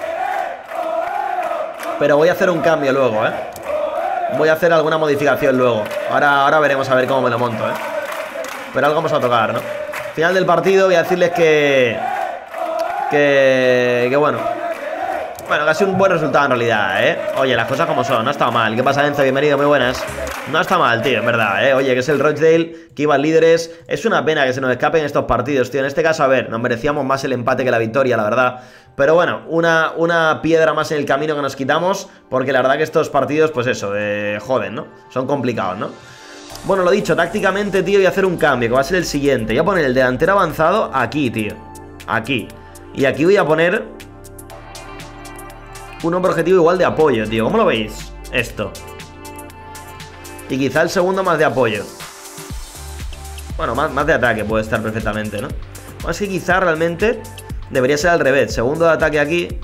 Pero voy a hacer un cambio luego, Voy a hacer alguna modificación luego. Ahora veremos a ver cómo me lo monto, Pero algo vamos a tocar, ¿no? Final del partido, voy a decirles que bueno, casi un buen resultado en realidad, Oye, las cosas como son, no ha estado mal. ¿Qué pasa, Enzo? Bienvenido, muy buenas. No está mal, tío, en verdad, Oye, que es el Rochdale, que iban líderes. Es una pena que se nos escapen estos partidos, tío. En este caso, a ver, nos merecíamos más el empate que la victoria, la verdad. Pero bueno, una piedra más en el camino que nos quitamos. Porque la verdad que estos partidos, pues eso, joden, ¿no? Son complicados, ¿no? Bueno, lo dicho, tácticamente, tío, voy a hacer un cambio, que va a ser el siguiente. Voy a poner el delantero avanzado aquí, tío. Aquí. Y aquí voy a poner un hombre objetivo igual de apoyo, tío. ¿Cómo lo veis? Esto. Y quizá el segundo más de apoyo. Bueno, más de ataque puede estar perfectamente, ¿no? Más que quizá realmente debería ser al revés. Segundo de ataque aquí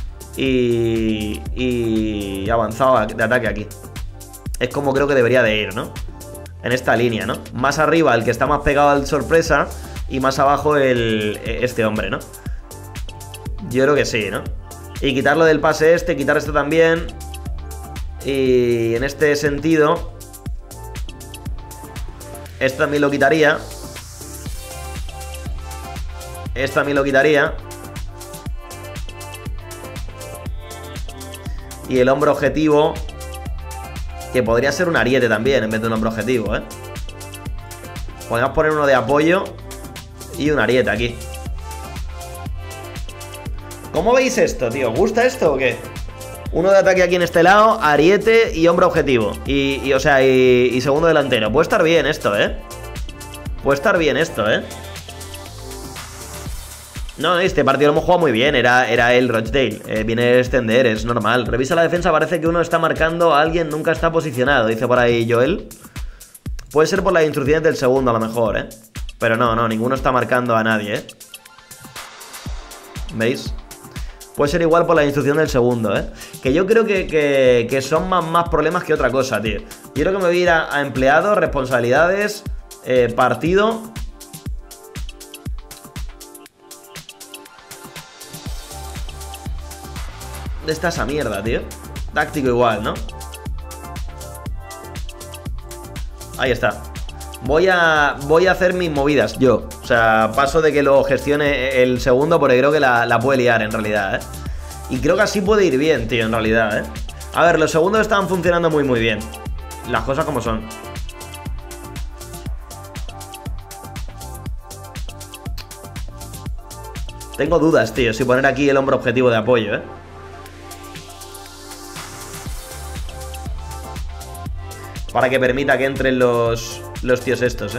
y avanzado de ataque aquí. Es como creo que debería de ir, ¿no? En esta línea, ¿no? Más arriba el que está más pegado al sorpresa y más abajo este hombre, ¿no? Yo creo que sí, ¿no? Y quitarlo del pase quitar esto también. Y en este sentido, esto también lo quitaría. Esto también lo quitaría. Y el hombro objetivo, que podría ser un ariete también en vez de un hombro objetivo, Podemos poner uno de apoyo y un ariete aquí. ¿Cómo veis esto, tío? ¿Os gusta esto o qué? Uno de ataque aquí en este lado, ariete y hombro objetivo. Y segundo delantero. Puede estar bien esto, Puede estar bien esto, No, este partido lo hemos jugado muy bien, era el Rochdale, viene a extender, es normal. Revisa la defensa, parece que uno está marcando a alguien, nunca está posicionado, dice por ahí Joel. Puede ser por las instrucciones del segundo a lo mejor, pero no, ninguno está marcando a nadie, ¿Veis? Puede ser igual por la instrucción del segundo, Que yo creo que son más problemas que otra cosa, tío. Yo creo que me voy a ir a empleados, responsabilidades, partido. ¿Dónde está esa mierda, tío? Táctico igual, ¿no? Ahí está. Voy a hacer mis movidas yo. O sea, paso de que lo gestione el segundo porque creo que la puede liar en realidad, Y creo que así puede ir bien, tío, en realidad, A ver, los segundos estaban funcionando muy bien. Las cosas como son. Tengo dudas, tío, si poner aquí el hombro objetivo de apoyo, para que permita que entren los tíos estos,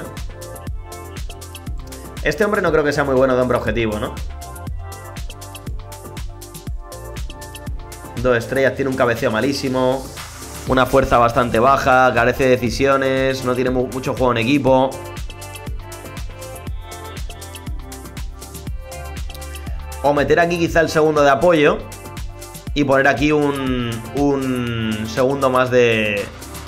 Este hombre no creo que sea muy bueno de hombro objetivo, ¿no? 2 estrellas, tiene un cabeceo malísimo, una fuerza bastante baja, carece de decisiones, no tiene mucho juego en equipo. O meter aquí quizá el segundo de apoyo y poner aquí un segundo más de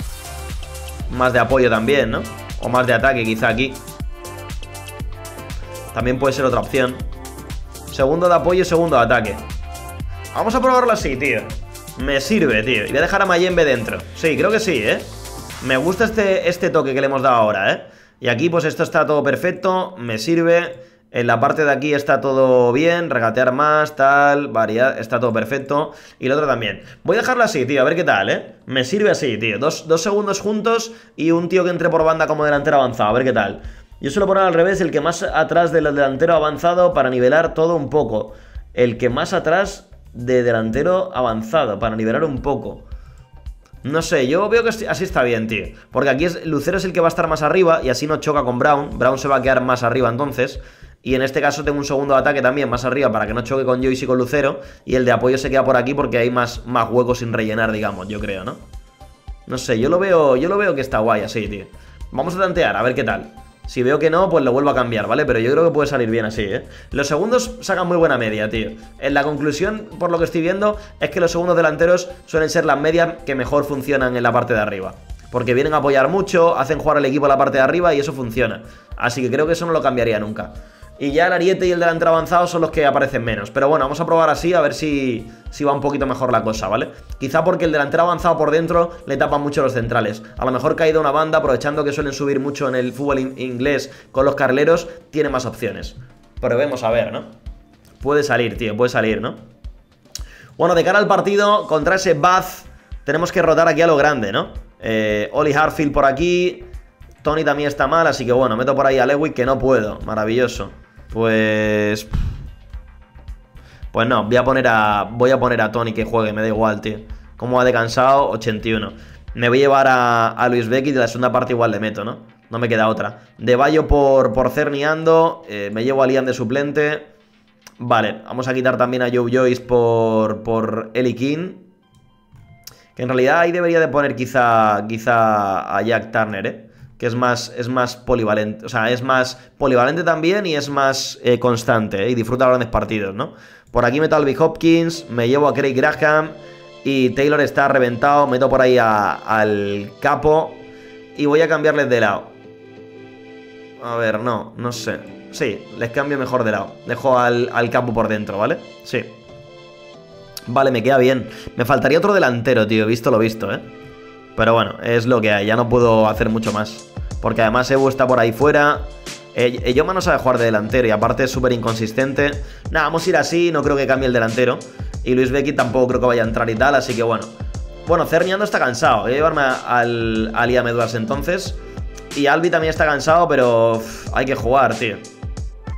apoyo también, ¿no? O más de ataque quizá aquí. También puede ser otra opción. Segundo de apoyo y segundo de ataque. Vamos a probarlo así, tío. Me sirve, tío. Y voy a dejar a Mayembe dentro. Sí, creo que sí, Me gusta este toque que le hemos dado ahora, Y aquí pues esto está todo perfecto. Me sirve. En la parte de aquí está todo bien. Regatear más, tal, variar. Está todo perfecto. Y el otro también. Voy a dejarlo así, tío, a ver qué tal, Me sirve así, tío. Dos segundos juntos y un tío que entre por banda como delantero avanzado. A ver qué tal. Yo suelo poner al revés, el que más atrás del delantero avanzado para nivelar todo un poco. El que más atrás de delantero avanzado para nivelar un poco. No sé, yo veo que así está bien, tío. Porque aquí Lucero es el que va a estar más arriba y así no choca con Brown. Brown se va a quedar más arriba entonces. Y en este caso tengo un segundo de ataque también más arriba para que no choque con Joyce y con Lucero. Y el de apoyo se queda por aquí porque hay más huecos sin rellenar, digamos, yo creo, ¿no? No sé, yo lo veo que está guay así, tío. Vamos a tantear, a ver qué tal. Si veo que no, pues lo vuelvo a cambiar, ¿vale? Pero yo creo que puede salir bien así, Los segundos sacan muy buena media, tío. En la conclusión, por lo que estoy viendo, es que los segundos delanteros suelen ser las medias que mejor funcionan en la parte de arriba. Porque vienen a apoyar mucho, hacen jugar al equipo a la parte de arriba y eso funciona. Así que creo que eso no lo cambiaría nunca. Y ya el ariete y el delantero avanzado son los que aparecen menos. Pero bueno, vamos a probar así a ver si va un poquito mejor la cosa, ¿vale? Quizá porque el delantero avanzado por dentro le tapan mucho los centrales. A lo mejor caído una banda, aprovechando que suelen subir mucho en el fútbol inglés con los carleros, tiene más opciones. Probemos a ver, ¿no? Puede salir, tío, puede salir, ¿no? Bueno, de cara al partido, contra ese Bath, tenemos que rotar aquí a lo grande, ¿no? Oli Harfield por aquí. Tony también está mal, así que bueno, meto por ahí a Lewick que no puedo. Maravilloso. Pues no, voy a poner a Tony que juegue, me da igual, tío. Como ha descansado, 81. Me voy a llevar a Luis Beckett y de la segunda parte igual le meto, ¿no? No me queda otra. De Bayo por Cerniando, me llevo a Liam de suplente. Vale, vamos a quitar también a Joe Joyce por Eli King. Que en realidad ahí debería de poner quizá a Jack Turner, que es más polivalente. O sea, es más polivalente también y es más constante, y disfruta grandes partidos, ¿no? Por aquí meto a Albi Hopkins, me llevo a Craig Graham y Taylor está reventado, meto por ahí al Capo y voy a cambiarles de lado. A ver, no sé. Sí, les cambio mejor de lado. Dejo al Capo por dentro, ¿vale? Sí. Vale, me queda bien. Me faltaría otro delantero, tío, visto lo visto, Pero bueno, es lo que hay, ya no puedo hacer mucho más. Porque además Ebu está por ahí fuera. Eyoma no sabe jugar de delantero y aparte es súper inconsistente. Nada, vamos a ir así, no creo que cambie el delantero. Y Luis Beckett tampoco creo que vaya a entrar y tal, así que bueno. Bueno, Cerniando está cansado. Voy a llevarme a Liam Edwards entonces. Y Albi también está cansado, pero hay que jugar, tío.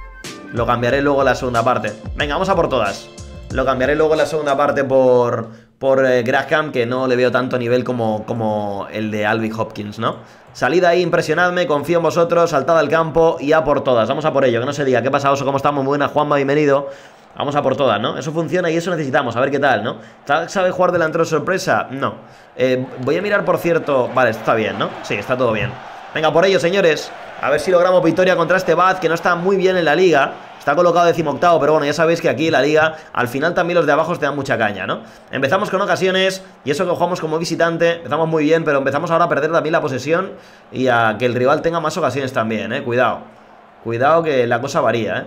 Lo cambiaré luego en la segunda parte. Venga, vamos a por todas. Lo cambiaré luego en la segunda parte por por Graham, que no le veo tanto nivel como el de Alvin Hopkins, ¿no? Salid ahí, impresionadme, confío en vosotros, saltad al campo y a por todas. Vamos a por ello, que no se diga. ¿Qué pasa, Oso? ¿Cómo estamos? Muy buena, Juanma, bienvenido. Vamos a por todas, ¿no? Eso funciona y eso necesitamos, a ver qué tal, ¿no? ¿Sabe jugar delantero sorpresa? No. Voy a mirar, por cierto... Vale, esto está bien, ¿no? Sí, está todo bien. Venga, por ello, señores. A ver si logramos victoria contra este Bath, que no está muy bien en la liga. Está colocado 18º, pero bueno, ya sabéis que aquí en la liga, al final también los de abajo te dan mucha caña, ¿no? Empezamos con ocasiones, y eso que jugamos como visitante, empezamos muy bien, pero empezamos ahora a perder también la posesión y a que el rival tenga más ocasiones también, ¿eh? Cuidado. Cuidado que la cosa varía, ¿eh?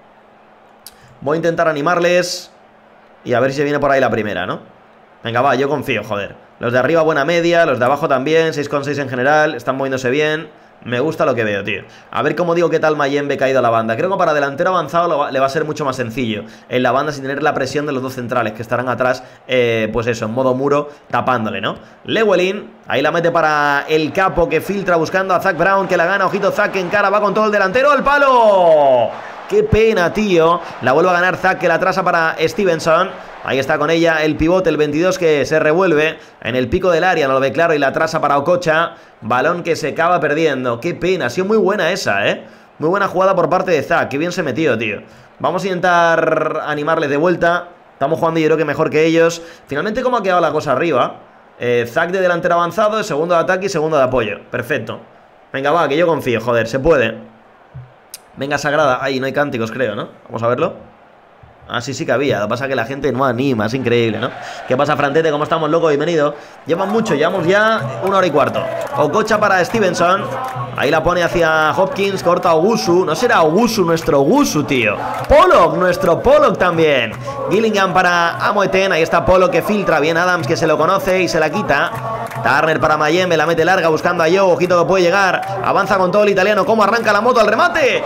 Voy a intentar animarles y a ver si se viene por ahí la primera, ¿no? Venga, va, yo confío, joder. Los de arriba buena media, los de abajo también, 6,6 en general, están moviéndose bien. Me gusta lo que veo, tío. A ver cómo digo qué tal Mayembe caído a la banda. Creo que para delantero avanzado le va a ser mucho más sencillo en la banda sin tener la presión de los dos centrales que estarán atrás, pues eso, en modo muro, tapándole, ¿no? Llewellyn, ahí la mete para el capo que filtra buscando a Zach Brown, que la gana. Ojito, Zach que encara, va con todo el delantero, ¡al palo! ¡Qué pena, tío! La vuelve a ganar Zach, que la atrasa para Stevenson. Ahí está con ella el pivote, el 22, que se revuelve en el pico del área, no lo ve claro, y la atrasa para Okocha. Balón que se acaba perdiendo. Qué pena, ha sido muy buena esa, ¿eh? Muy buena jugada por parte de Zach, qué bien se metió, tío. Vamos a intentar animarles de vuelta. Estamos jugando yo creo que mejor que ellos. Finalmente, ¿cómo ha quedado la cosa arriba? Zach de delantero avanzado, de segundo de ataque y segundo de apoyo. Perfecto. Venga, va, que yo confío, joder, se puede. Venga, Sagrada. Ahí no hay cánticos, creo, ¿no? Vamos a verlo. Ah, sí que había. Lo que pasa es que la gente no anima. Es increíble, ¿no? ¿Qué pasa, Frantete? ¿Cómo estamos, loco? Bienvenido. Llevan mucho. Llevamos ya 1 hora y cuarto. Okocha para Stevenson. Ahí la pone hacia Hopkins. Corta a Ogusu. No será Ogusu nuestro Ogusu, tío. Pollock, nuestro Pollock también. Gillingham para Amoeten. Ahí está Pollock que filtra. Bien Adams, que se lo conoce y se la quita. Turner para Mayembe. La mete larga buscando a Joe. Ojito que puede llegar. Avanza con todo el italiano. ¿Cómo arranca la moto al remate?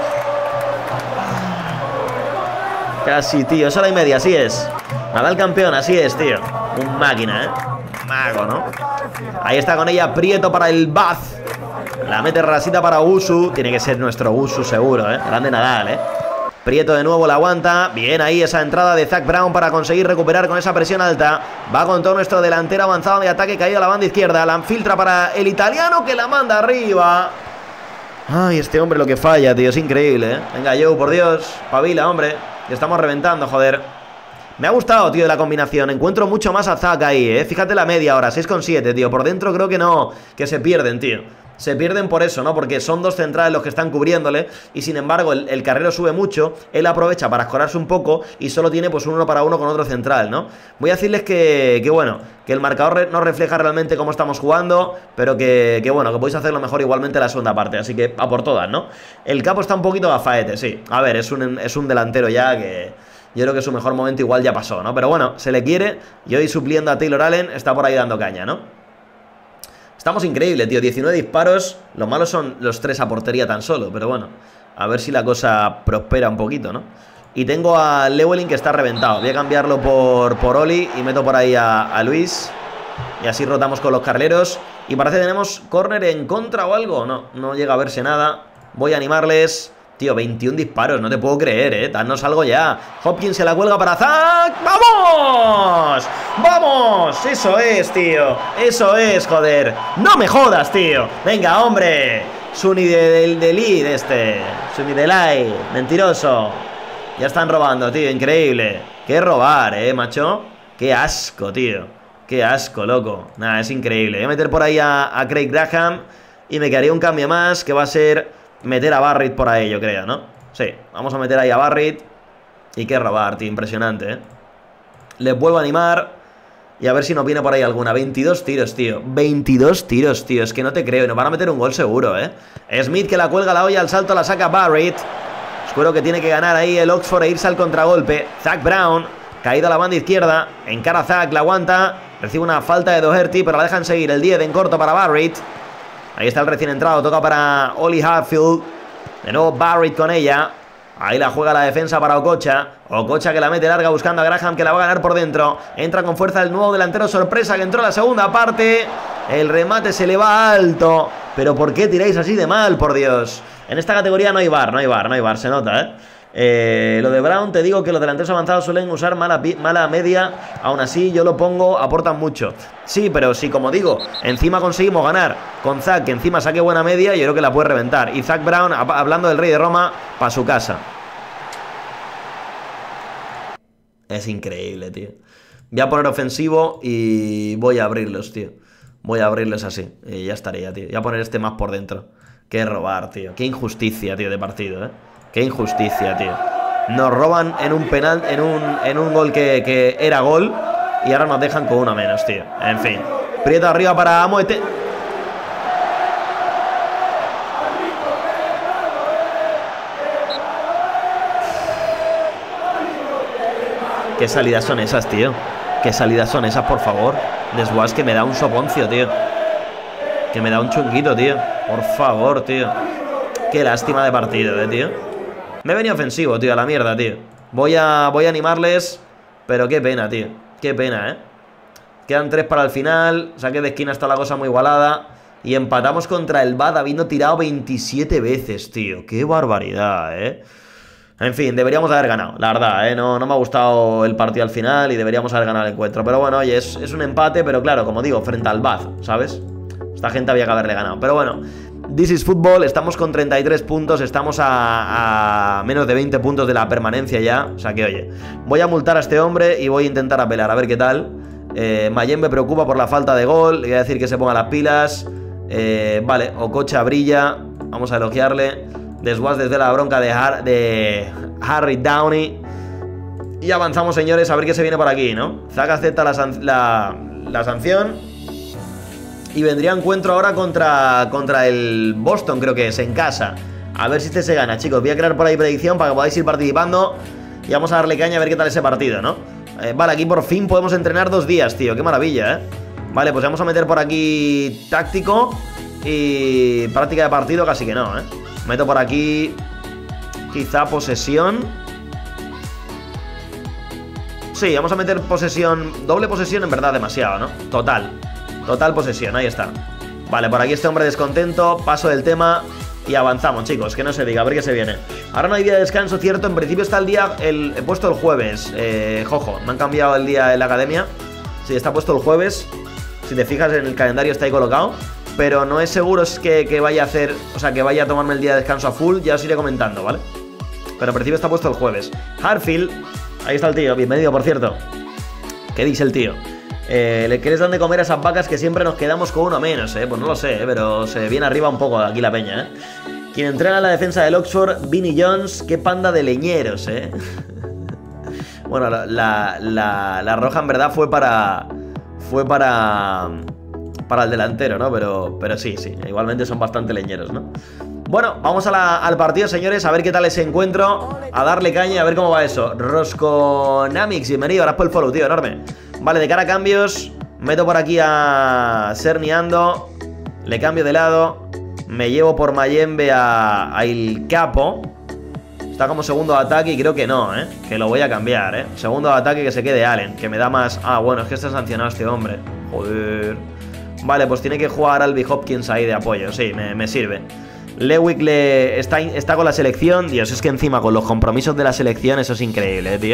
Casi, tío, sola y media, así es. Nadal campeón, así es, tío. Un máquina, ¿eh? Mago, ¿no? Ahí está con ella Prieto para el Bath. La mete rasita para Usu. Tiene que ser nuestro Usu seguro, ¿eh? Grande Nadal, ¿eh? Prieto de nuevo la aguanta. Bien ahí esa entrada de Zach Brown para conseguir recuperar con esa presión alta. Va con todo nuestro delantero avanzado de ataque caído a la banda izquierda. La filtra para el italiano que la manda arriba. Ay, este hombre lo que falla, tío. Es increíble, ¿eh? Venga, Joe, por Dios. Pavila, hombre. Ya estamos reventando, joder. Me ha gustado, tío, la combinación. Encuentro mucho más a Zach ahí, ¿eh? Fíjate la media ahora, 6,7, tío. Por dentro creo que no, que se pierden, tío. Se pierden por eso, ¿no? Porque son dos centrales los que están cubriéndole. Y sin embargo, el carrero sube mucho. Él aprovecha para escorarse un poco. Y solo tiene pues un 1 para 1 con otro central, ¿no? Voy a decirles que bueno, que el marcador no refleja realmente cómo estamos jugando. Pero que bueno, que podéis hacerlo mejor igualmente en la segunda parte. Así que a por todas, ¿no? El capo está un poquito gafaete, sí. A ver, es un delantero ya que... Yo creo que su mejor momento igual ya pasó, ¿no? Pero bueno, se le quiere. Y hoy supliendo a Taylor Allen está por ahí dando caña, ¿no? Estamos increíbles, tío, 19 disparos. Lo malo son los 3 a portería tan solo. Pero bueno, a ver si la cosa prospera un poquito, ¿no? Y tengo a Llewellyn que está reventado. Voy a cambiarlo por Oli y meto por ahí a Luis. Y así rotamos con los carleros. Y parece que tenemos córner en contra o algo. No llega a verse nada. Voy a animarles. Tío, 21 disparos, no te puedo creer, danos algo ya. Hopkins se la cuelga para Zach. ¡Vamos! ¡Vamos! Eso es, tío. Eso es, joder. ¡No me jodas, tío! Venga, hombre. Sunny del lead este. Sunny Delay. Mentiroso. Ya están robando, tío. Increíble. Qué robar, macho. Qué asco, tío. Qué asco, loco. Nada, es increíble. Voy a meter por ahí a Craig Graham. Y me quedaría un cambio más que va a ser... meter a Barrett por ahí, yo creo, ¿no? Sí, vamos a meter ahí a Barrett. Y qué robar, tío, impresionante, Les vuelvo a animar. Y a ver si nos viene por ahí alguna. 22 tiros, tío. 22 tiros, tío. Es que no te creo. Y nos van a meter un gol seguro, Smith que la cuelga la olla al salto, la saca Barrett. Espero que tiene que ganar ahí el Oxford e irse al contragolpe. Zach Brown, caído a la banda izquierda. Encara Zach, la aguanta. Recibe una falta de Doherty, pero la dejan seguir. El 10 en corto para Barrett. Ahí está el recién entrado, toca para Oli Hatfield. De nuevo Barrett con ella. Ahí la juega la defensa para Okocha. Okocha que la mete larga buscando a Graham, que la va a ganar por dentro. Entra con fuerza el nuevo delantero sorpresa que entró en la segunda parte. El remate se le va alto. Pero ¿por qué tiráis así de mal, por Dios? En esta categoría no hay VAR, se nota, Lo de Brown, te digo que los delanteros avanzados suelen usar mala media. Aún así, yo lo pongo, aportan mucho. Sí, pero si, como digo, encima conseguimos ganar con Zach, que encima saque buena media, yo creo que la puede reventar. Y Zach Brown, hablando del Rey de Roma, para su casa. Es increíble, tío. Voy a poner ofensivo y voy a abrirlos, tío. Voy a abrirlos así. Y ya estaría, tío. Voy a poner este más por dentro. Qué robar, tío. Qué injusticia, tío, de partido, ¿eh? Qué injusticia, tío. Nos roban en un penal, en un gol que era gol. Y ahora nos dejan con uno menos, tío. En fin. Prieto arriba para Moete. ¿Qué salidas son esas, tío? ¿Qué salidas son esas, por favor? Desguas que me da un soponcio, tío. Que me da un chunguito, tío. Por favor, tío. Qué lástima de partido, tío. Me he venido ofensivo, tío, a la mierda, tío. Voy a animarles. Pero qué pena, tío. Qué pena, Quedan 3 para el final. Saque de esquina está la cosa muy igualada. Y empatamos contra el Bad habiendo tirado 27 veces, tío. Qué barbaridad, En fin, deberíamos haber ganado, la verdad, no me ha gustado el partido al final y deberíamos haber ganado el encuentro. Pero bueno, oye, es un empate, pero claro, como digo, frente al Bath, ¿sabes? Esta gente había que haberle ganado. Pero bueno, this is football, estamos con 33 puntos, estamos a menos de 20 puntos de la permanencia ya. O sea que, oye, voy a multar a este hombre y voy a intentar apelar, a ver qué tal. Mayen me preocupa por la falta de gol, le voy a decir que se ponga las pilas. Vale, Okocha brilla, vamos a elogiarle. Desguas desde la bronca de Harry Downey. Y avanzamos, señores, a ver qué se viene por aquí, ¿no? Zach acepta la sanción. Y vendría encuentro ahora contra el Boston, creo que es, en casa. A ver si este se gana, chicos. Voy a crear por ahí predicción para que podáis ir participando. Y vamos a darle caña a ver qué tal ese partido, ¿no? Vale, aquí por fin podemos entrenar 2 días, tío. Qué maravilla, Vale, pues vamos a meter por aquí táctico. Y práctica de partido casi que no, Meto por aquí quizá posesión. Sí, vamos a meter posesión. Doble posesión en verdad demasiado, ¿no? Total posesión, ahí está. Vale, por aquí este hombre descontento. Paso del tema y avanzamos, chicos. Que no se diga, a ver qué se viene. Ahora no hay día de descanso, cierto. En principio está el día, he puesto el jueves. Jojo, me han cambiado el día en la academia. Sí, está puesto el jueves. Si te fijas en el calendario está ahí colocado. Pero no es seguro es que vaya a hacer, o sea, que vaya a tomarme el día de descanso a full. Ya os iré comentando, ¿vale? Pero en principio está puesto el jueves. Harfield, ahí está el tío, bienvenido, por cierto. ¿Qué dice el tío? ¿Le quieres dar de comer a esas vacas que siempre nos quedamos con uno menos, Pues no lo sé, pero se viene arriba un poco aquí la peña, Quien entrena la defensa del Oxford, Vinnie Jones. Qué panda de leñeros, Bueno, la roja en verdad fue para el delantero, ¿no? Pero sí, igualmente son bastante leñeros, ¿no? Bueno, vamos al partido, señores, a ver qué tal ese encuentro. A darle caña y a ver cómo va eso. Rosconamix, bienvenido, gracias por el follow, tío, enorme. Vale, de cara a cambios, meto por aquí a Serniando. Le cambio de lado. Me llevo por Mayembe a Il Capo. Está como segundo de ataque y creo que no, que lo voy a cambiar, Segundo de ataque, que se quede Allen, que me da más... Ah, bueno, es que está sancionado este hombre. Joder. Vale, pues tiene que jugar Albi Hopkins ahí de apoyo. Sí, me sirve. Lewick está con la selección. Dios, es que encima con los compromisos de la selección eso es increíble, tío.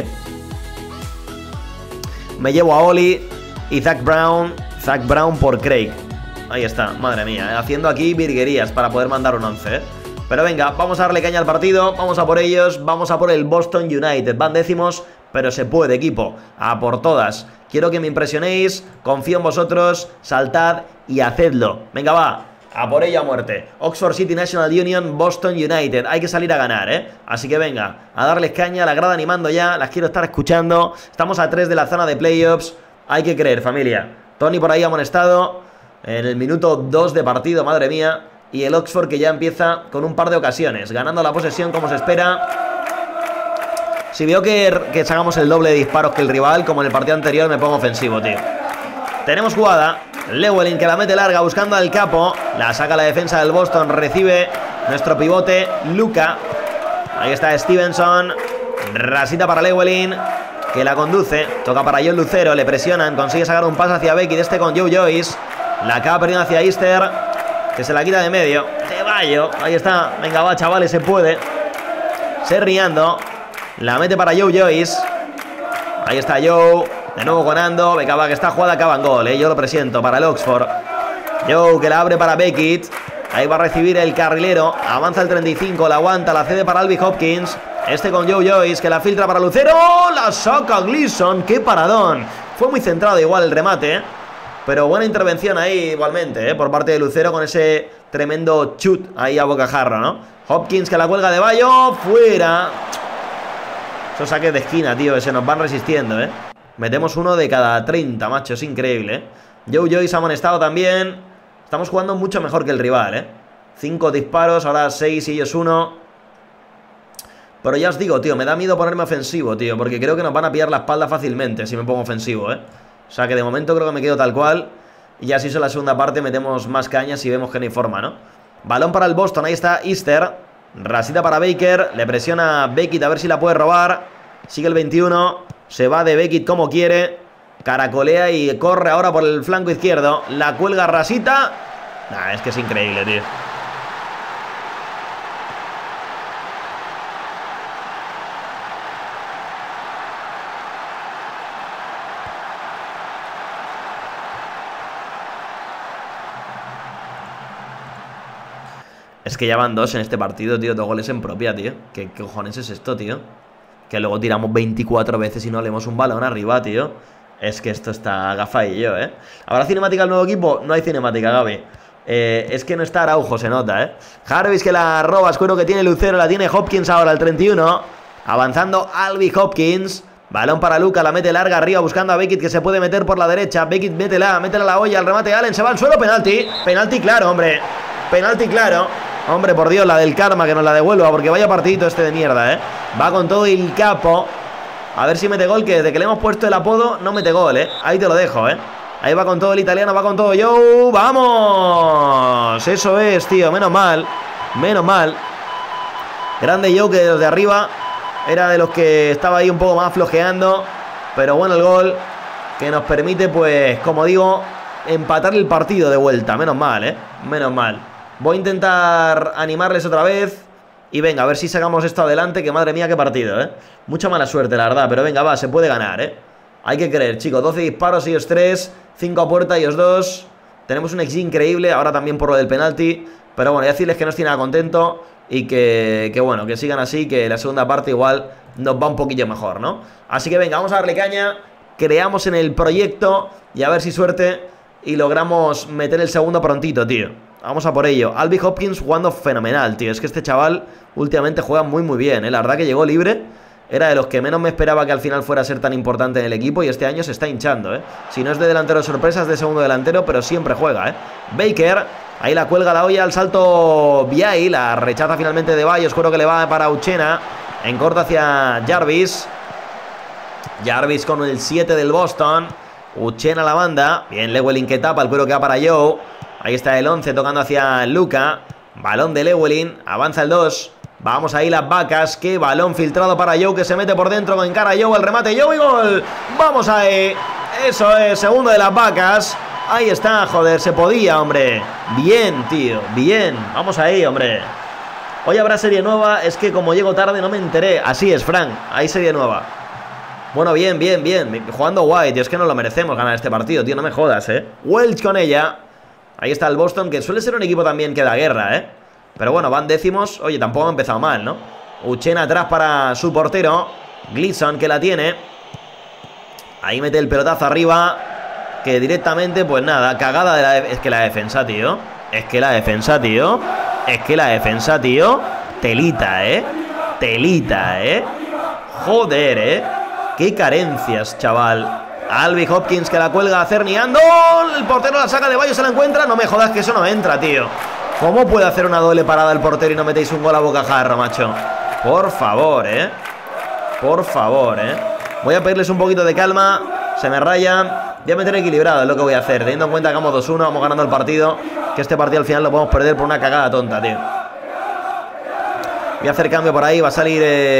Me llevo a Oli y Zach Brown por Craig. Ahí está, madre mía, haciendo aquí virguerías para poder mandar un 11, Pero venga, vamos a darle caña al partido. Vamos a por ellos, vamos a por el Boston United. Van décimos, pero se puede, equipo. A por todas. Quiero que me impresionéis, confío en vosotros, saltad y hacedlo. Venga, va, a por ella a muerte. Oxford City National Union, Boston United. Hay que salir a ganar, Así que venga, a darles caña, la grada animando ya, las quiero estar escuchando. Estamos a 3 de la zona de playoffs. Hay que creer, familia. Tony por ahí amonestado en el minuto 2 de partido, madre mía. Y el Oxford que ya empieza con un par de ocasiones, ganando la posesión como se espera. Si veo que sacamos el doble de disparos que el rival, como en el partido anterior, me pongo ofensivo, tío. Tenemos jugada. Llewellyn que la mete larga buscando al Capo. La saca la defensa del Boston. Recibe nuestro pivote, Luca. Ahí está Stevenson. Rasita para Llewellyn, que la conduce. Toca para John Lucero. Le presionan. Consigue sacar un pase hacia Becky. De este con Joe Joyce. La acaba perdiendo hacia Easter, que se la quita de medio. Ceballo. Ahí está. Venga, va, chavales, se puede. Serriando. La mete para Joe Joyce. Ahí está Joe. De nuevo ganando. Venga, va, que esta jugada acaba en gol, Yo lo presiento para el Oxford. Joe que la abre para Beckett. Ahí va a recibir el carrilero. Avanza el 35. La aguanta. La cede para Albie Hopkins. Este con Joe Joyce que la filtra para Lucero. La saca Gleason. ¡Qué paradón! Fue muy centrado igual el remate, pero buena intervención ahí igualmente, por parte de Lucero con ese tremendo chut ahí a bocajarro, ¿no? Hopkins que la cuelga de Bayo. ¡Fuera! Esos saques de esquina, tío, que se nos van resistiendo, Metemos uno de cada 30, macho. Es increíble, Joe Joyce ha amonestado también. Estamos jugando mucho mejor que el rival, 5 disparos, ahora 6 y ellos 1. Pero ya os digo, tío, me da miedo ponerme ofensivo, tío, porque creo que nos van a pillar la espalda fácilmente si me pongo ofensivo, O sea que de momento creo que me quedo tal cual. Y ya si eso en la segunda parte metemos más cañas y vemos que no hay forma, ¿no? Balón para el Boston, ahí está Easter. Rasita para Baker, le presiona Beckett a ver si la puede robar. Sigue el 21, se va de Beckett como quiere. Caracolea y corre ahora por el flanco izquierdo. La cuelga Rasita. Nah, es que es increíble, tío. Es que ya van 2 en este partido, tío. 2 goles en propia, tío. ¿Qué cojones es esto, tío? Que luego tiramos 24 veces y no leemos un balón arriba, tío. Es que esto está gafaillo, ¿Habrá cinemática del nuevo equipo? No hay cinemática, Gaby. Es que no está Araujo, se nota, Jarvis que la roba, escuero que tiene Lucero. La tiene Hopkins ahora, el 31. Avanzando Albie Hopkins. Balón para Luca, la mete larga arriba buscando a Beckett que se puede meter por la derecha. Beckett, métela a la olla, al remate Allen, se va al suelo, penalti. Penalti claro, hombre. Penalti claro. Hombre, por Dios, la del karma que nos la devuelva, porque vaya partidito este de mierda, Va con todo el capo. A ver si mete gol, que desde que le hemos puesto el apodo no mete gol, Ahí te lo dejo, Ahí va con todo el italiano, va con todo Joe. ¡Vamos! Eso es, tío, menos mal. Menos mal. Grande Joe, que desde arriba era de los que estaba ahí un poco más flojeando. Pero bueno el gol, que nos permite, pues, como digo, empatar el partido de vuelta. Menos mal, menos mal. Voy a intentar animarles otra vez. Y venga, a ver si sacamos esto adelante. Que madre mía, qué partido, Mucha mala suerte, la verdad. Pero venga, va, se puede ganar, Hay que creer, chicos. 12 disparos, ellos 3. 5 a puerta, ellos 2. Tenemos un XG increíble. Ahora también por lo del penalti. Pero bueno, voy a decirles que no estoy nada contento. Y que bueno, que sigan así. Que la segunda parte igual nos va un poquillo mejor, ¿no? Así que venga, vamos a darle caña. Creamos en el proyecto. Y a ver si suerte y logramos meter el segundo prontito, tío. Vamos a por ello. Albie Hopkins jugando fenomenal, tío. Es que este chaval últimamente juega muy muy bien, La verdad que llegó libre. Era de los que menos me esperaba que al final fuera a ser tan importante en el equipo. Y este año se está hinchando, Si no es de delantero de sorpresa, es de segundo delantero. Pero siempre juega, Baker, ahí la cuelga la olla al salto Viay. La rechaza finalmente de Bayo. Oscuro que le va para Uchena. En corto hacia Jarvis. Jarvis con el 7 del Boston. Uchena la banda. Bien, Llewellyn que tapa, el cuero que va para Joe. Ahí está el 11 tocando hacia Luca. Balón de Llewellyn. Avanza el 2. Vamos ahí las vacas. Qué balón filtrado para Joe, que se mete por dentro. Con cara a Joe. El remate Joe y gol. Vamos ahí. Eso es. Segundo de las vacas. Ahí está. Joder, se podía, hombre. Bien, tío. Bien. Vamos ahí, hombre. Hoy habrá serie nueva. Es que como llego tarde no me enteré. Así es, Frank. Hay serie nueva. Bueno, bien, bien, bien. Jugando guay, tío. Es que no lo merecemos ganar este partido, tío. No me jodas, Welch con ella. Ahí está el Boston, que suele ser un equipo también que da guerra, Pero bueno, van décimos. Oye, tampoco ha empezado mal, ¿no? Uchena atrás para su portero. Gleason que la tiene. Ahí mete el pelotazo arriba. Que directamente, pues nada, cagada de la... Es que la defensa, tío. Es que la defensa, tío. Es que la defensa, tío. Telita, Telita, Joder, Qué carencias, chaval. Albie Hopkins que la cuelga a Cerniando. El portero la saca de Bayo, se la encuentra. No me jodas que eso no entra, tío. ¿Cómo puede hacer una doble parada el portero y no metéis un gol a bocajarro, macho? Por favor, Por favor, Voy a pedirles un poquito de calma. Se me rayan. Voy a meter equilibrado, es lo que voy a hacer. Teniendo en cuenta que vamos 2-1, vamos ganando el partido. Que este partido al final lo podemos perder por una cagada tonta, tío. Voy a hacer cambio por ahí. Va a salir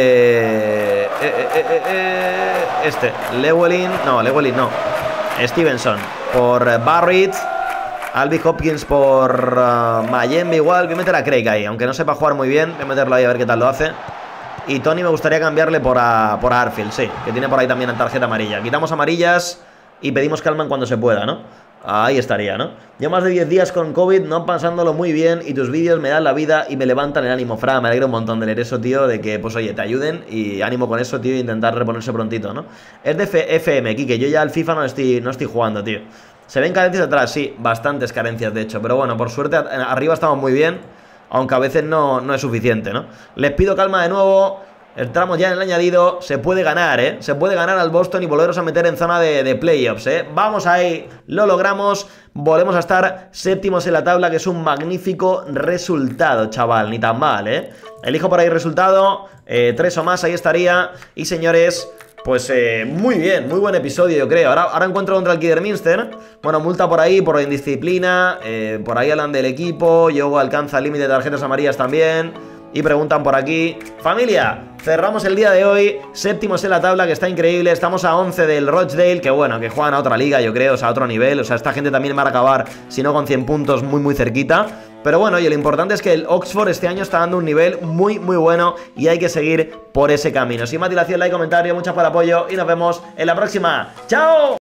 Llewellyn. No, Llewellyn no. Stevenson por Barrett. Albie Hopkins por Mayembe igual. Voy a meter a Craig ahí. Aunque no sepa jugar muy bien, voy a meterlo ahí a ver qué tal lo hace. Y Tony me gustaría cambiarle por Arfield, sí, que tiene por ahí también tarjeta amarilla. Quitamos amarillas y pedimos calma cuando se pueda, ¿no? Ahí estaría, ¿no? Yo más de 10 días con COVID, no pasándolo muy bien, y tus vídeos me dan la vida y me levantan el ánimo. Fra, me alegro un montón de leer eso, tío, de que, pues oye, te ayuden y ánimo con eso, tío, e intentar reponerse prontito, ¿no? Es de FM, Kike, yo ya al FIFA no estoy jugando, tío. Se ven carencias atrás, sí, bastantes carencias, de hecho, pero bueno, por suerte arriba estamos muy bien, aunque a veces no es suficiente, ¿no? Les pido calma de nuevo. Entramos ya en el añadido. Se puede ganar, ¿eh? Se puede ganar al Boston y volveros a meter en zona de playoffs, ¿eh? Vamos ahí, lo logramos. Volvemos a estar séptimos en la tabla, que es un magnífico resultado, chaval. Ni tan mal, ¿eh? Elijo por ahí resultado. 3 o más, ahí estaría. Y señores, pues muy bien, muy buen episodio, yo creo. Ahora encuentro contra el Kidderminster. Bueno, multa por ahí, por indisciplina. Por ahí hablan del equipo. Yogo alcanza el límite de tarjetas amarillas también. Y preguntan por aquí, familia, cerramos el día de hoy, séptimos en la tabla, que está increíble. Estamos a 11 del Rochdale, que bueno, que juegan a otra liga, yo creo, o sea, a otro nivel. O sea, esta gente también va a acabar, si no con 100 puntos, muy cerquita. Pero bueno, y lo importante es que el Oxford este año está dando un nivel muy bueno y hay que seguir por ese camino. Sin más dilación, like, comentario, muchas por el apoyo y nos vemos en la próxima. ¡Chao!